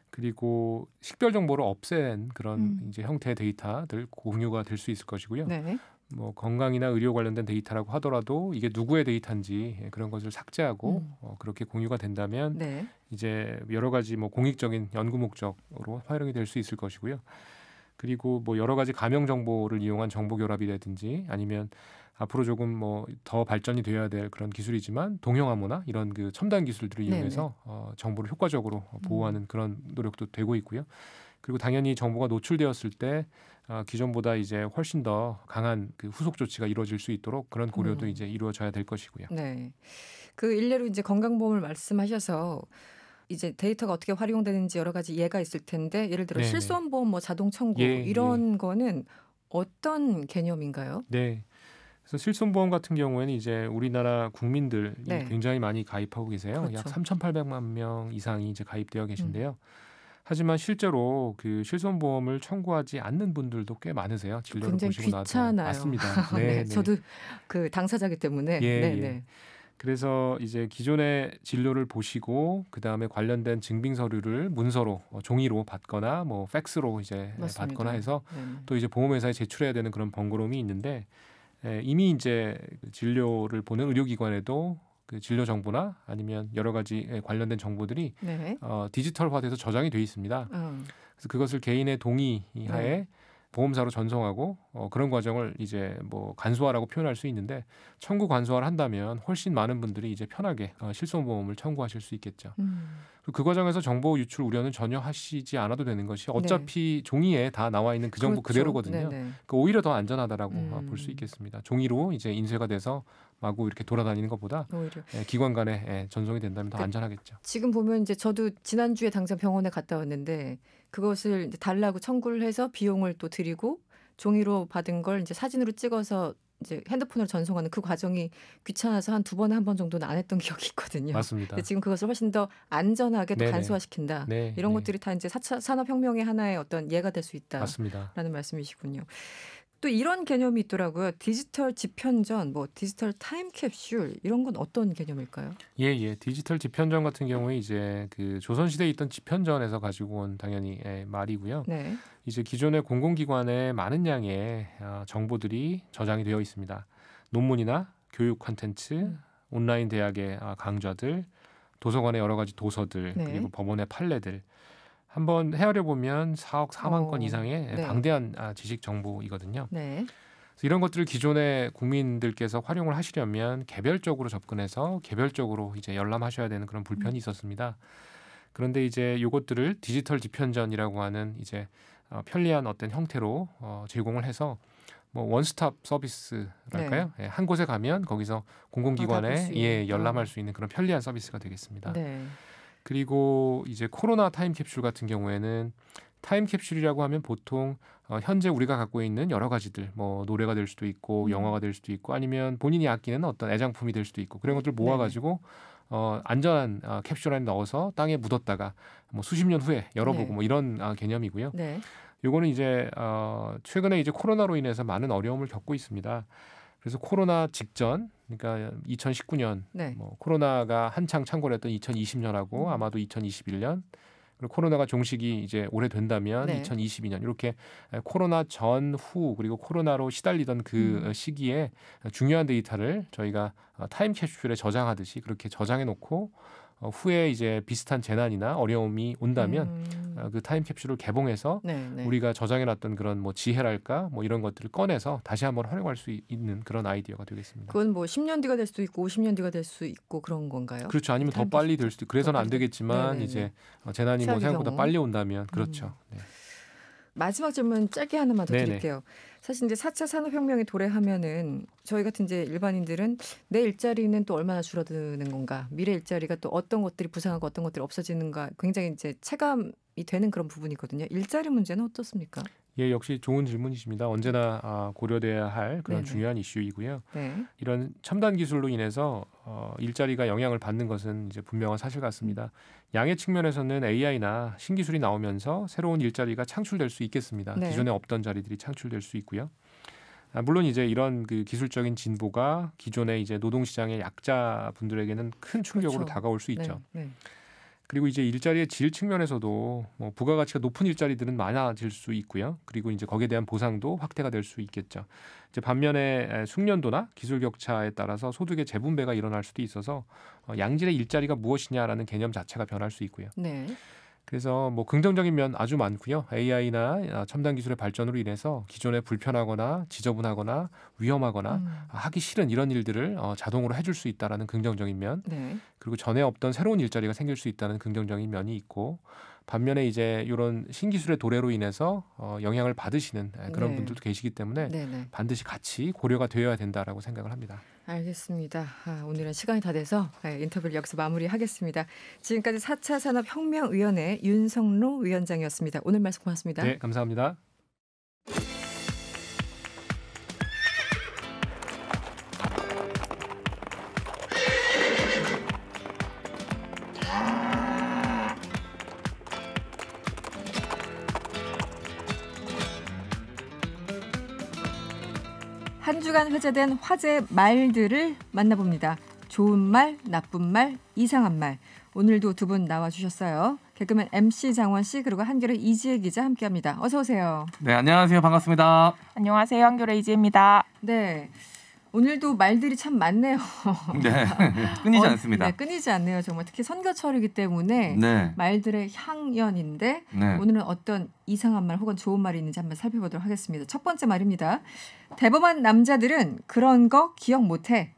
그리고 식별 정보를 없앤 그런 이제 형태의 데이터들 공유가 될 수 있을 것이고요. 네. 뭐 건강이나 의료 관련된 데이터라고 하더라도 이게 누구의 데이터인지 그런 것을 삭제하고 그렇게 공유가 된다면 이제 여러 가지 뭐 공익적인 연구 목적으로 활용이 될 수 있을 것이고요. 그리고 뭐 여러 가지 가명 정보를 이용한 정보 결합이라든지 아니면 앞으로 조금 뭐 더 발전이 되어야 될 그런 기술이지만 동형암호나 이런 그 첨단 기술들을 이용해서 정보를 효과적으로 보호하는 그런 노력도 되고 있고요. 그리고 당연히 정보가 노출되었을 때 기존보다 이제 훨씬 더 강한 그 후속 조치가 이루어질 수 있도록 그런 고려도 이제 이루어져야 될 것이고요. 네. 그 일례로 이제 건강보험을 말씀하셔서 이제 데이터가 어떻게 활용되는지 여러 가지 예가 있을 텐데 예를 들어 실손보험 뭐 자동 청구 이런 거는 어떤 개념인가요? 네. 그래서 실손보험 같은 경우에는 이제 우리나라 국민들이 굉장히 많이 가입하고 계세요. 그렇죠. 약 3,800만 명 이상이 이제 가입되어 계신데요. 하지만 실제로 그 실손보험을 청구하지 않는 분들도 꽤 많으세요. 진료를 보시고 나서. 귀찮아요. 맞습니다. 네, 저도 그 당사자기 때문에. 네. 그래서 이제 기존의 진료를 보시고 그 다음에 관련된 증빙 서류를 문서로 종이로 받거나 뭐 팩스로 이제 받거나 해서 또 이제 보험회사에 제출해야 되는 그런 번거로움이 있는데 이미 이제 진료를 보는 의료기관에도 그 진료 정보나 아니면 여러 가지 관련된 정보들이 디지털화돼서 저장이 돼 있습니다. 그래서 그것을 개인의 동의하에 보험사로 전송하고 그런 과정을 이제 뭐 간소화라고 표현할 수 있는데 청구 간소화를 한다면 훨씬 많은 분들이 이제 편하게 실손보험을 청구하실 수 있겠죠. 그 과정에서 정보 유출 우려는 전혀 하시지 않아도 되는 것이 어차피 종이에 다 나와 있는 그 정보 그대로거든요. 그러니까 오히려 더 안전하다라고 볼 수 있겠습니다. 종이로 이제 인쇄가 돼서 마구 이렇게 돌아다니는 것보다 기관 간에 전송이 된다면 더 안전하겠죠. 지금 보면 이제 저도 지난주에 당장 병원에 갔다 왔는데 그것을 이제 달라고 청구를 해서 비용을 또 드리고 종이로 받은 걸 이제 사진으로 찍어서 이제 핸드폰으로 전송하는 그 과정이 귀찮아서 한 2번에 1번 정도는 안 했던 기억이 있거든요. 맞습니다. 근데 지금 그것을 훨씬 더 안전하게 또 간소화시킨다. 이런 것들이 다 이제 4차 산업혁명의 하나의 어떤 예가 될 수 있다라는 말씀이시군요. 또 이런 개념이 있더라고요. 디지털 지편전, 뭐 디지털 타임캡슐 이런 건 어떤 개념일까요? 예. 디지털 지편전 같은 경우에 이제 그 조선시대에 있던 지편전에서 가지고 온 당연히 말이고요. 네. 이제 기존의 공공기관에 많은 양의 정보들이 저장이 되어 있습니다. 논문이나 교육 콘텐츠, 온라인 대학의 강좌들, 도서관의 여러 가지 도서들, 네. 그리고 법원의 판례들. 한번 헤아려 보면 4억 4만 건 이상의 네. 방대한 지식 정보이거든요. 네. 그래서 이런 것들을 기존의 국민들께서 활용을 하시려면 개별적으로 접근해서 개별적으로 이제 열람하셔야 되는 그런 불편이 있었습니다. 그런데 이제 이것들을 디지털 지편전이라고 하는 이제 편리한 어떤 형태로 제공을 해서 뭐 원스톱 서비스랄까요? 네. 한 곳에 가면 거기서 공공기관에 열람할 수 있는 그런 편리한 서비스가 되겠습니다. 네. 그리고 이제 코로나 타임캡슐 같은 경우에는 타임캡슐이라고 하면 보통 현재 우리가 갖고 있는 여러 가지들, 뭐 노래가 될 수도 있고 영화가 될 수도 있고 아니면 본인이 아끼는 어떤 애장품이 될 수도 있고 그런 것들 모아가지고 안전한 캡슐 안에 넣어서 땅에 묻었다가 뭐 수십 년 후에 열어보고 뭐 이런 개념이고요. 네. 요거는 이제 최근에 이제 코로나로 인해서 많은 어려움을 겪고 있습니다. 그래서 코로나 직전, 그러니까 2019년, 뭐 코로나가 한창 창궐했던 2020년하고 아마도 2021년, 그리고 코로나가 종식이 이제 오래된다면 2022년 이렇게 코로나 전후 그리고 코로나로 시달리던 그 시기에 중요한 데이터를 저희가 타임캡슐에 저장하듯이 그렇게 저장해 놓고 후에 이제 비슷한 재난이나 어려움이 온다면 그 타임캡슐을 개봉해서 우리가 저장해놨던 그런 뭐 지혜랄까 뭐 이런 것들을 꺼내서 다시 한번 활용할 수 있는 그런 아이디어가 되겠습니다. 그건 뭐 10년 뒤가 될 수도 있고 50년 뒤가 될 수 있고 그런 건가요? 그렇죠. 아니면 더 빨리 될 수도 있고 그래서는 안 되겠지만 이제 재난이 뭐 생각보다 경우. 빨리 온다면 그렇죠. 네. 마지막 질문 짧게 하나만 더 드릴게요. 사실 이제 4차 산업혁명이 도래하면은 저희 같은 이제 일반인들은 내 일자리는 또 얼마나 줄어드는 건가, 미래 일자리가 또 어떤 것들이 부상하고 어떤 것들이 없어지는가 굉장히 이제 체감이 되는 그런 부분이거든요. 일자리 문제는 어떻습니까? 예, 역시 좋은 질문이십니다. 언제나 고려돼야 할 그런 중요한 이슈이고요. 이런 첨단 기술로 인해서 일자리가 영향을 받는 것은 이제 분명한 사실 같습니다. 양의 측면에서는 AI나 신기술이 나오면서 새로운 일자리가 창출될 수 있겠습니다. 기존에 없던 자리들이 창출될 수 있고요. 물론 이제 이런 그 기술적인 진보가 기존의 이제 노동시장의 약자분들에게는 큰 충격으로 다가올 수 있죠. 그리고 이제 일자리의 질 측면에서도 뭐 부가가치가 높은 일자리들은 많아질 수 있고요. 그리고 이제 거기에 대한 보상도 확대가 될 수 있겠죠. 이제 반면에 숙련도나 기술 격차에 따라서 소득의 재분배가 일어날 수도 있어서 양질의 일자리가 무엇이냐라는 개념 자체가 변할 수 있고요. 그래서 뭐 긍정적인 면 아주 많고요. AI나 첨단 기술의 발전으로 인해서 기존에 불편하거나 지저분하거나 위험하거나 하기 싫은 이런 일들을 자동으로 해줄 수 있다라는 긍정적인 면, 그리고 전에 없던 새로운 일자리가 생길 수 있다는 긍정적인 면이 있고, 반면에 이제 이런 신기술의 도래로 인해서 영향을 받으시는 그런 분들도 계시기 때문에 반드시 같이 고려가 되어야 된다라고 생각을 합니다. 알겠습니다. 오늘은 시간이 다 돼서 인터뷰를 여기서 마무리하겠습니다. 지금까지 4차 산업혁명위원회 윤성로 위원장이었습니다. 오늘 말씀 고맙습니다. 네, 감사합니다. 한 주간 회자된 화제 말들을 만나봅니다. 좋은 말, 나쁜 말, 이상한 말. 오늘도 두 분 나와주셨어요. 개그맨 MC 장원 씨 그리고 한겨레 이지혜 기자 함께합니다. 어서 오세요. 네, 안녕하세요. 반갑습니다. 안녕하세요. 한겨레 이지혜입니다. 네, 오늘도 말들이 참 많네요. 네, 끊이지 않습니다. 네, 끊이지 않네요. 정말 특히 선거철이기 때문에 말들의 향연인데 오늘은 어떤 이상한 말 혹은 좋은 말이 있는지 한번 살펴보도록 하겠습니다. 첫 번째 말입니다. 대범한 남자들은 그런 거 기억 못해.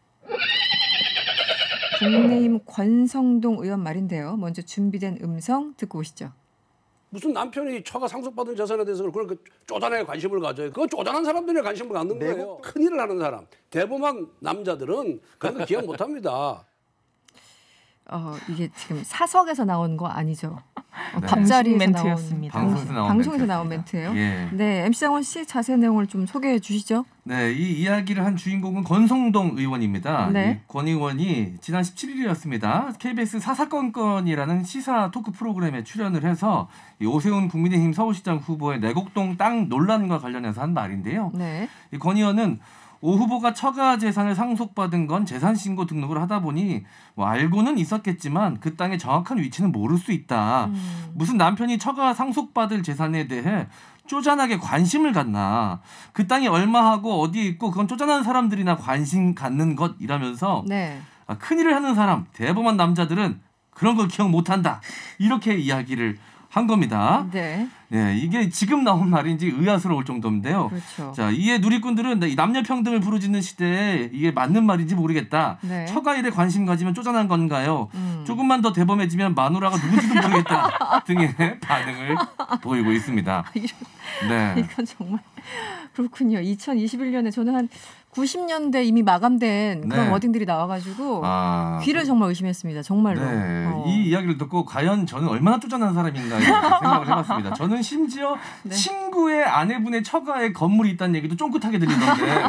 국민의힘 권성동 의원 말인데요. 먼저 준비된 음성 듣고 오시죠. 무슨 남편이 처가 상속받은 재산에 대해서 그렇게 쪼잔하게 관심을 가져요. 그건 쪼잔한 사람들이 관심을 갖는 거예요. 큰일을 하는 사람, 대범한 남자들은 그런 거 기억 못합니다. 이게 지금 사석에서 나온 거 아니죠? 네. 밥자리에서 멘트였습니다. 방송에서 나온 멘트예요. 예. 네, MC 장원 씨 자세한 내용을 좀 소개해 주시죠. 네, 이 이야기를 한 주인공은 권성동 의원입니다. 네. 권 의원이 지난 17일이었습니다. KBS 사사건건이라는 시사 토크 프로그램에 출연을 해서 이 오세훈 국민의힘 서울시장 후보의 내곡동 땅 논란과 관련해서 한 말인데요. 네. 이 권 의원은 오 후보가 처가 재산을 상속받은 건 재산신고 등록을 하다 보니 뭐 알고는 있었겠지만 그 땅의 정확한 위치는 모를 수 있다. 무슨 남편이 처가 상속받을 재산에 대해 쪼잔하게 관심을 갖나. 그 땅이 얼마하고 어디에 있고 그건 쪼잔한 사람들이나 관심 갖는 것이라면서 네. 큰일을 하는 사람, 대범한 남자들은 그런 걸 기억 못한다. 이렇게 이야기를 한 겁니다. 네. 네, 이게 지금 나온 말인지 의아스러울 정도인데요. 그렇죠. 자, 이에 누리꾼들은 이 남녀 평등을 부르짖는 시대에 이게 맞는 말인지 모르겠다. 네. 처가일에 관심 가지면 쪼잔한 건가요? 조금만 더 대범해지면 마누라가 누군지도 모르겠다 등의 반응을 보이고 있습니다. 네. 이건 정말 그렇군요. 2021년에 저는 한 90년대 이미 마감된 그런 네. 워딩들이 나와가지고 귀를 정말 의심했습니다. 정말로. 네. 이 이야기를 듣고 과연 저는 얼마나 쪼잔한 사람인가 이렇게 생각을 해봤습니다. 저는 심지어 네. 친구의 아내분의 처가에 건물이 있다는 얘기도 쫑긋하게 들리던데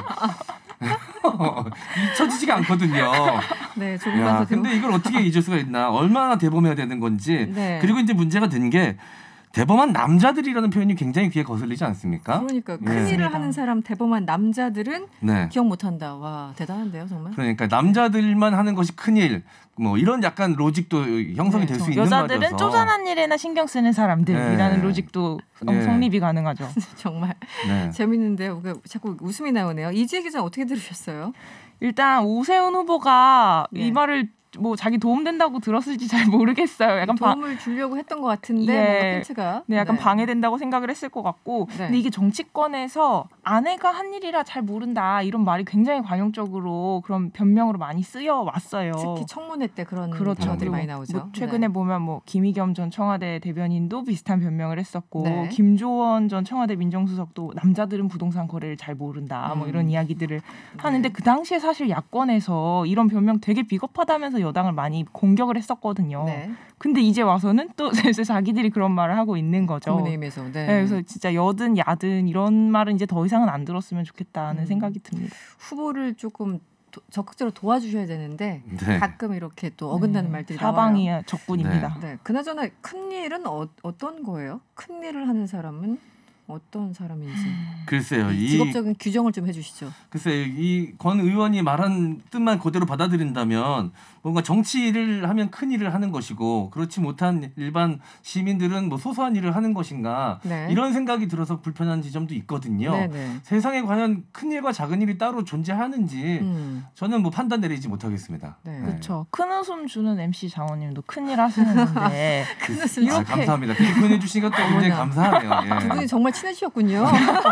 잊혀지지가 않거든요. 네, 조금만 더. 근데 이걸 어떻게 잊을 수가 있나? 얼마나 대범해야 되는 건지. 네. 그리고 이제 문제가 된 게 대범한 남자들이라는 표현이 굉장히 귀에 거슬리지 않습니까? 그러니까 큰일을 하는 사람 대범한 남자들은 네. 기억 못한다. 와 대단한데요 정말. 그러니까 남자들만 하는 것이 큰일. 뭐 이런 약간 로직도 형성이 될 수 있는 말이어서. 여자들은 쪼잔한 일에나 신경 쓰는 사람들이라는 네. 로직도 네. 성립이 가능하죠. 정말 네. 재밌는데요. 자꾸 웃음이 나오네요. 이지혜 기자 어떻게 들으셨어요? 일단 오세훈 후보가 네. 이 말을 뭐 자기 도움된다고 들었을지 잘 모르겠어요. 약간 도움을 주려고 했던 것 같은데 예. 뭔가 핀트가. 네, 약간 방해된다고 생각을 했을 것 같고 네. 근데 이게 정치권에서 아내가 한 일이라 잘 모른다 이런 말이 굉장히 관용적으로 그런 변명으로 많이 쓰여 왔어요. 특히 청문회 때 그런 그렇죠. 단어들이 많이 나오죠. 뭐 최근에 네. 보면 뭐 김의겸 전 청와대 대변인도 비슷한 변명을 했었고 네. 김조원 전 청와대 민정수석도 남자들은 부동산 거래를 잘 모른다 뭐 이런 이야기들을 하는데 그 당시에 사실 야권에서 이런 변명 되게 비겁하다면서 여당을 많이 공격을 했었거든요. 네. 근데 이제 와서는 또 슬슬 자기들이 그런 말을 하고 있는 거죠. 국민의힘에서. 네. 네, 그래서 진짜 여든 야든 이런 말은 이제 더 이상은 안 들었으면 좋겠다는 생각이 듭니다. 후보를 조금 적극적으로 도와주셔야 되는데 네. 가끔 이렇게 또 어긋나는 말들이 사방이 나와요. 적군입니다. 네. 그나저나 큰일은 어떤 거예요? 큰일을 하는 사람은 어떤 사람인지. 글쎄요. 직업적인 규정을 좀 해주시죠. 글쎄요. 이 권 의원이 말한 뜻만 그대로 받아들인다면 뭔가 정치를 하면 큰 일을 하는 것이고 그렇지 못한 일반 시민들은 뭐 소소한 일을 하는 것인가 네. 이런 생각이 들어서 불편한 지점도 있거든요. 네네. 세상에 과연 큰 일과 작은 일이 따로 존재하는지 저는 뭐 판단 내리지 못하겠습니다. 네. 그렇죠. 큰 웃음 주는 MC 장원님도 큰일 하시는 건데 큰 웃음 이렇게 감사합니다. 그렇게 표현해 주시니까 또 굉장히 감사하네요. 예. 두 분이 정말 친하셨군요.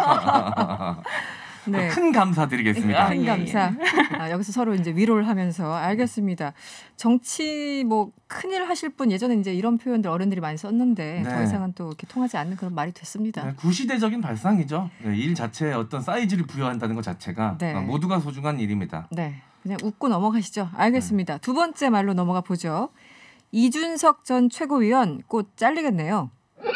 네. 큰 감사드리겠습니다. 큰 감사. 여기서 서로 이제 위로를 하면서 알겠습니다. 정치 뭐 큰일 하실 분 예전에 이제 이런 표현들 어른들이 많이 썼는데 네. 더 이상은 또 이렇게 통하지 않는 그런 말이 됐습니다. 네, 구시대적인 발상이죠. 네, 일 자체에 어떤 사이즈를 부여한다는 것 자체가 네. 모두가 소중한 일입니다. 네, 그냥 웃고 넘어가시죠. 알겠습니다. 두 번째 말로 넘어가 보죠. 이준석 전 최고위원 곧 잘리겠네요.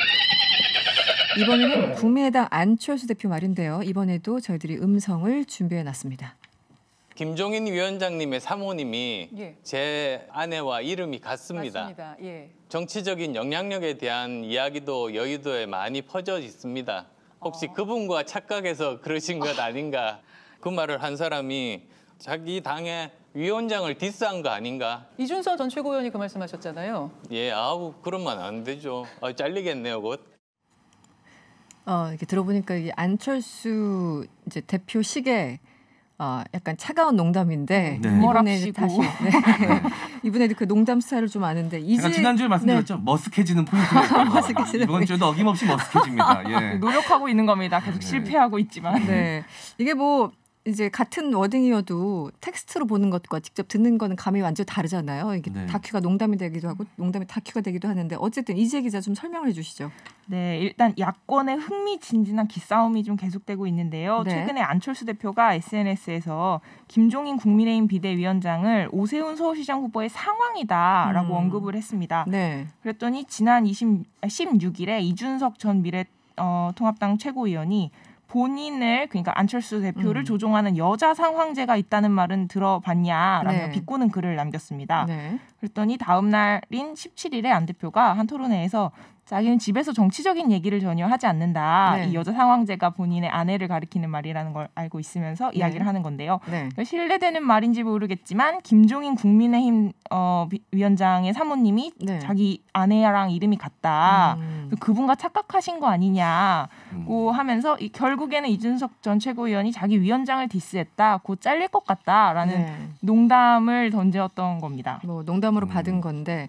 이번에는 국민의당 안철수 대표 말인데요. 이번에도 저희들이 음성을 준비해놨습니다. 김종인 위원장님의 사모님이 예. 제 아내와 이름이 같습니다. 맞습니다. 예. 정치적인 영향력에 대한 이야기도 여의도에 많이 퍼져 있습니다. 혹시 그분과 착각해서 그러신 것 아닌가? 그 말을 한 사람이 자기 당의 위원장을 디스한 거 아닌가? 이준석 전 최고위원이 그 말씀하셨잖아요. 예, 그러면 안 되죠. 잘리겠네요, 곧. 이렇게 들어보니까 이 안철수 이제 대표식에 약간 차가운 농담인데 네. 이번에 다시 이번에도 그 농담 스타일을 좀 아는데 제가 지난주에 말씀드렸죠. 머쓱해지는 포인트가 있어요. 이번 주에도 어김없이 머쓱해집니다. 예. 노력하고 있는 겁니다. 계속 실패하고 있지만. 네. 이게 뭐 이제 같은 워딩이어도 텍스트로 보는 것과 직접 듣는 거는 감이 완전 다르잖아요. 이게 네. 다큐가 농담이 되기도 하고 농담이 다큐가 되기도 하는데 어쨌든 이지혜 기자 좀 설명을 해주시죠. 네, 일단 야권의 흥미진진한 기싸움이 좀 계속되고 있는데요. 네. 최근에 안철수 대표가 SNS에서 김종인 국민의힘 비대위원장을 오세훈 서울시장 후보의 상황이다라고 언급을 했습니다. 네. 그랬더니 지난 16일에 이준석 전 미래통합당 최고위원이 본인을 그러니까 안철수 대표를 조종하는 여자 상황제가 있다는 말은 들어봤냐라며 네. 비꼬는 글을 남겼습니다. 네. 그랬더니 다음 날인 17일에 안 대표가 한 토론회에서 자기는 집에서 정치적인 얘기를 전혀 하지 않는다. 네. 이 여자 상황제가 본인의 아내를 가리키는 말이라는 걸 알고 있으면서 네. 이야기를 하는 건데요. 네. 신뢰되는 말인지 모르겠지만 김종인 국민의힘 위원장의 사모님이 네. 자기 아내랑 이름이 같다. 그분과 착각하신 거 아니냐고 하면서 결국에는 이준석 전 최고위원이 자기 위원장을 디스했다. 곧 잘릴 것 같다라는 네. 농담을 던졌던 겁니다. 뭐 농담으로 받은 건데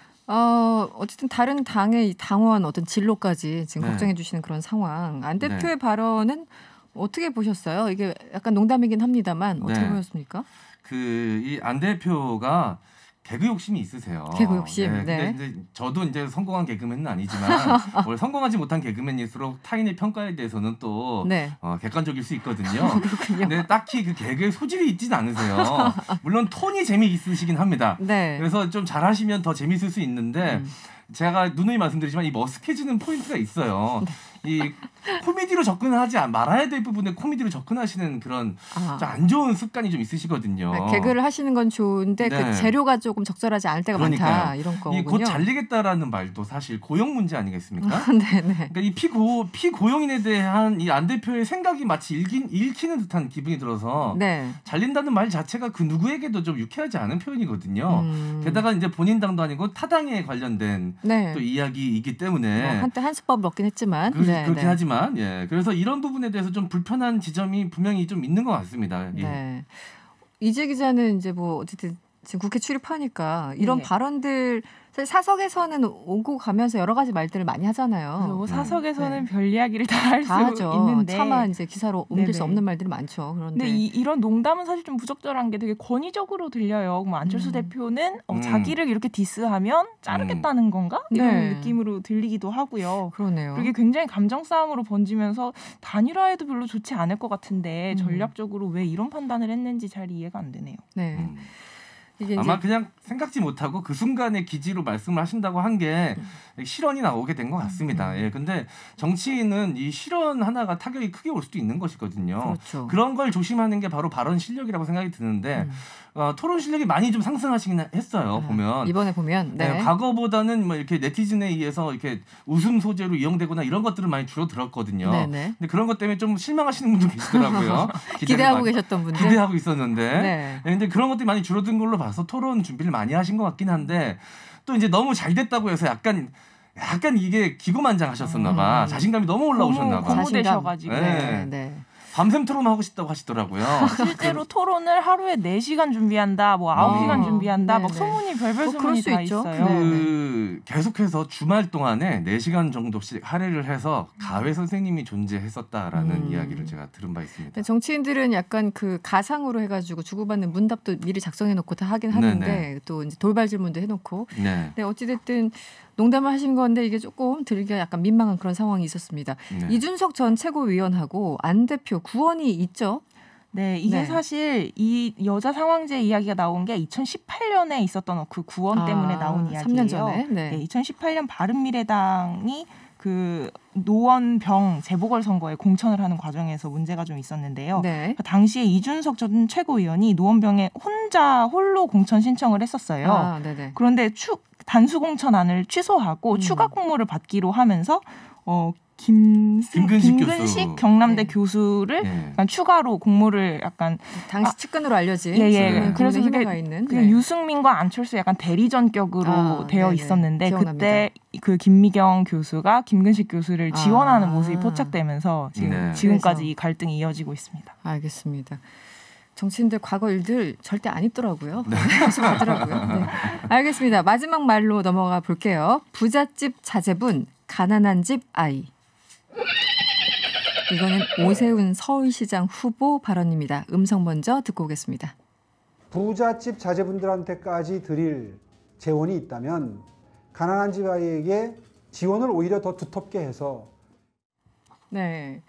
어쨌든 다른 당의 당원 어떤 진로까지 지금 네. 걱정해 주시는 그런 상황. 안 대표의 네. 발언은 어떻게 보셨어요? 이게 약간 농담이긴 합니다만 어떻게 네. 보셨습니까? 이 안 대표가 개그 욕심이 있으세요. 개그 욕심. 네. 근데 네. 이제 저도 이제 성공한 개그맨은 아니지만 원래 성공하지 못한 개그맨일수록 타인의 평가에 대해서는 또 네. 객관적일 수 있거든요. 그렇군요. 근데 딱히 그 개그에 소질이 있진 않으세요. 물론 톤이 재미있으시긴 합니다. 네. 그래서 좀 잘하시면 더 재밌을 수 있는데 제가 누누이 말씀드리지만 이 머쓱해지는 포인트가 있어요. 이 코미디로 접근하지 말아야 될 부분에 코미디로 접근하시는 그런 좀 안 좋은 습관이 좀 있으시거든요. 네, 개그를 하시는 건 좋은데 네. 그 재료가 조금 적절하지 않을 때가 그러니까요. 많다 이런 거군요. 곧 잘리겠다라는 말도 사실 고용 문제 아니겠습니까? 네네. 그러니까 이 피고용인에 대한 이 안 대표의 생각이 마치 읽히는 듯한 기분이 들어서 네. 잘린다는 말 자체가 그 누구에게도 좀 유쾌하지 않은 표현이거든요. 게다가 이제 본인 당도 아니고 타당에 관련된 네. 또 이야기이기 때문에 한때 한수법을 얻긴 했지만 그렇긴 하지만 그래서 이런 부분에 대해서 좀 불편한 지점이 분명히 좀 있는 것 같습니다. 예. 네. 이재 기자는 이제 뭐 어쨌든 지금 국회 출입하니까 이런 네. 발언들 사석에서는 오고 가면서 여러 가지 말들을 많이 하잖아요. 사석에서는 별 이야기를 다 할 수 하죠. 있는데 차마 이제 기사로 옮길 수 네네. 없는 말들이 많죠. 그런데 근데 이런 농담은 사실 좀 부적절한 게 되게 권위적으로 들려요. 그럼 안철수 대표는 자기를 이렇게 디스하면 자르겠다는 건가? 이런 네. 느낌으로 들리기도 하고요. 그러네요. 그게 굉장히 감정 싸움으로 번지면서 단일화에도 별로 좋지 않을 것 같은데 전략적으로 왜 이런 판단을 했는지 잘 이해가 안 되네요. 네. 이게 아마 그냥 생각지 못하고 그 순간의 기지로 말씀을 하신다고 한 게 실언이 나오게 된 것 같습니다. 예, 근데 정치인은 이 실언 하나가 타격이 크게 올 수도 있는 것이거든요. 그렇죠. 그런 걸 조심하는 게 바로 발언 실력이라고 생각이 드는데 토론 실력이 많이 좀 상승하시긴 했어요. 보면 이번에 보면 네, 과거보다는 뭐 이렇게 네티즌에 의해서 이렇게 웃음 소재로 이용되거나 이런 것들은 많이 줄어들었거든요. 네네. 근데 그런 것 때문에 좀 실망하시는 분도 계시더라고요. 기대하고 계셨던 분들. 기대하고 있었는데. 네. 근데 그런 것들이 많이 줄어든 걸로 봐서 토론 준비를 많이 하신 것 같긴 한데 또 이제 너무 잘 됐다고 해서 약간 이게 기고만장하셨었나 봐. 자신감이 너무 올라오셨나 봐. 고무되셔가지고. 네. 밤샘 토론하고 싶다고 하시더라고요. 실제로 토론을 하루에 4시간 준비한다, 뭐 9시간 준비한다, 막 소문이 별별 소문이 다 있어요. 계속해서 주말 동안에 4시간 정도씩 할애를 해서 가외 선생님이 존재했었다라는 이야기를 제가 들은 바 있습니다. 정치인들은 약간 그 가상으로 해가지고 주고받는 문답도 미리 작성해놓고 다 하긴 하는데 네네. 또 이제 돌발 질문도 해놓고. 네. 네, 어찌됐든 농담을 하신 건데 이게 조금 들기가 약간 민망한 그런 상황이 있었습니다. 네. 이준석 전 최고위원하고 안 대표 구원이 있죠. 네, 이게 네. 사실 이 여자 상황제 이야기가 나온 게 2018년에 있었던 그 구원 때문에 나온 이야기예요. 3년 전에. 네. 2018년 바른미래당이 그 노원병 재보궐선거에 공천을 하는 과정에서 문제가 좀 있었는데요. 네. 당시에 이준석 전 최고위원이 노원병에 홀로 공천 신청을 했었어요. 네네. 그런데 단수 공천안을 취소하고 추가 공모를 받기로 하면서 김근식 경남대 교수를 약간 추가로 공모를 약간 당시 측근으로 알려진 그래서 그게 있는 유승민과 안철수 약간 대리전격으로 되어 있었는데 기억납니다. 그때 그 김미경 교수가 김근식 교수를 지원하는 모습이 포착되면서 지금까지 이 갈등이 이어지고 있습니다. 알겠습니다. 정치인들 과거 일들 절대 안 잊더라고요. 계속 가더라고요. 네. 알겠습니다. 마지막 말로 넘어가 볼게요. 부잣집 자제분, 가난한 집 아이. 이거는 오세훈 서울시장 후보 발언입니다. 음성 먼저 듣고 오겠습니다. 부잣집 자제분들한테까지 드릴 재원이 있다면 가난한 집 아이에게 지원을 오히려 더 두텁게 해서. 네.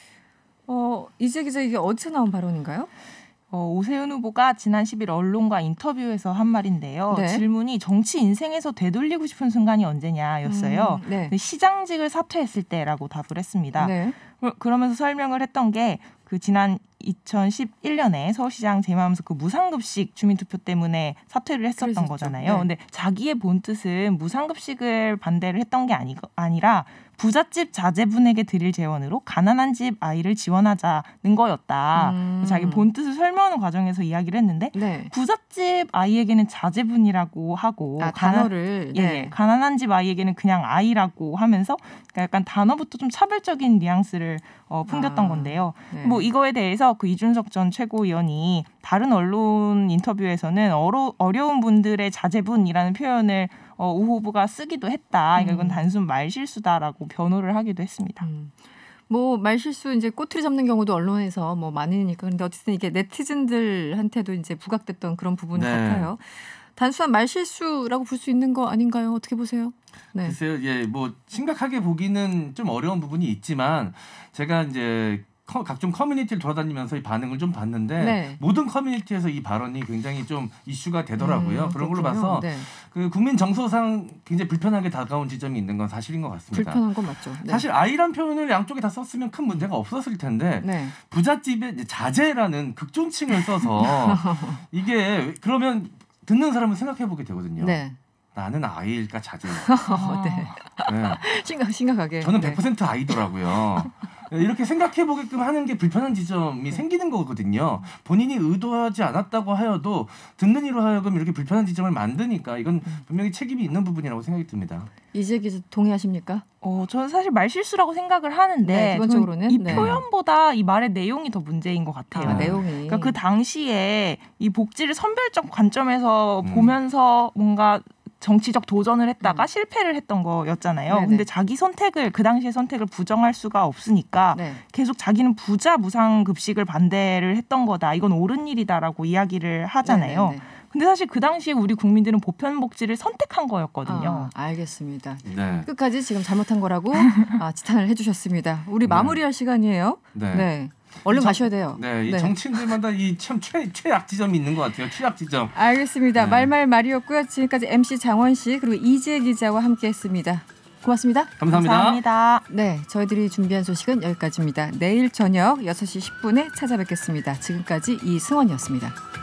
이재 기자 이게 어디서 나온 발언인가요? 오세훈 후보가 지난 10일 언론과 인터뷰에서 한 말인데요. 네. 질문이 정치 인생에서 되돌리고 싶은 순간이 언제냐였어요. 네. 시장직을 사퇴했을 때라고 답을 했습니다. 네. 그러면서 설명을 했던 게 그 지난 2011년에 서울시장 재임하면서 그 무상급식 주민투표 때문에 사퇴를 했었던 그랬었죠. 거잖아요. 네. 근데 자기의 본 뜻은 무상급식을 반대를 했던 게 아니라 부잣집 자제분에게 드릴 재원으로 가난한 집 아이를 지원하자는 거였다. 자기 본 뜻을 설명하는 과정에서 이야기를 했는데 네. 부잣집 아이에게는 자제분이라고 하고 단어를 네. 가난한 집 아이에게는 그냥 아이라고 하면서 약간 단어부터 좀 차별적인 뉘앙스를 풍겼던 건데요. 네. 뭐 이거에 대해서 그 이준석 전 최고위원이 다른 언론 인터뷰에서는 어려운 분들의 자제분이라는 표현을 우 후보가 쓰기도 했다. 이건 단순 말실수다라고 변호를 하기도 했습니다. 뭐 말실수 이제 꼬투리 잡는 경우도 언론에서 뭐 많으니까 근데 어쨌든 이게 네티즌들한테도 이제 부각됐던 그런 부분 같아요. 단순한 말실수라고 볼 수 있는 거 아닌가요? 어떻게 보세요? 네. 글쎄요, 예, 뭐 심각하게 보기는 좀 어려운 부분이 있지만 제가 이제 각종 커뮤니티를 돌아다니면서 이 반응을 좀 봤는데 네. 모든 커뮤니티에서 이 발언이 굉장히 좀 이슈가 되더라고요. 그런 걸로 그렇군요. 봐서 네. 그 국민 정서상 굉장히 불편하게 다가온 지점이 있는 건 사실인 것 같습니다. 불편한 건 맞죠. 네. 사실 아이란 표현을 양쪽에 다 썼으면 큰 문제가 없었을 텐데 부잣집에 자제라는 극존칭을 써서 이게 그러면 듣는 사람은 생각해보게 되거든요. 네. 나는 아이일까 자제일까. 네. 심각하게. 저는 100% 아이더라고요. 이렇게 생각해보게끔 하는 게 불편한 지점이 생기는 거거든요. 본인이 의도하지 않았다고 하여도 듣는 이로 하여금 이렇게 불편한 지점을 만드니까 이건 분명히 책임이 있는 부분이라고 생각이 듭니다. 이재 기자 동의하십니까? 저는 사실 말실수라고 생각을 하는데 네, 기본적으로는 이 표현보다 이 말의 내용이 더 문제인 것 같아요. 내용이. 그러니까 그 당시에 이 복지를 선별적 관점에서 보면서 뭔가 정치적 도전을 했다가 실패를 했던 거였잖아요. 네네. 근데 자기 선택을 그 당시의 선택을 부정할 수가 없으니까 계속 자기는 부자 무상급식을 반대를 했던 거다. 이건 옳은 일이다라고 이야기를 하잖아요. 네네네. 근데 사실 그 당시에 우리 국민들은 보편복지를 선택한 거였거든요. 알겠습니다. 네. 끝까지 지금 잘못한 거라고 지탄을 해주셨습니다. 우리 마무리할 시간이에요. 네. 얼른 가셔야 돼요. 네, 이 정치인들마다 이 참 최악 지점이 있는 것 같아요. 최악 지점. 알겠습니다. 말말말이었고요. 지금까지 MC 장원 씨 그리고 이재 기자와 함께했습니다. 고맙습니다. 감사합니다. 네, 저희들이 준비한 소식은 여기까지입니다. 내일 저녁 6시 10분에 찾아뵙겠습니다. 지금까지 이승원이었습니다.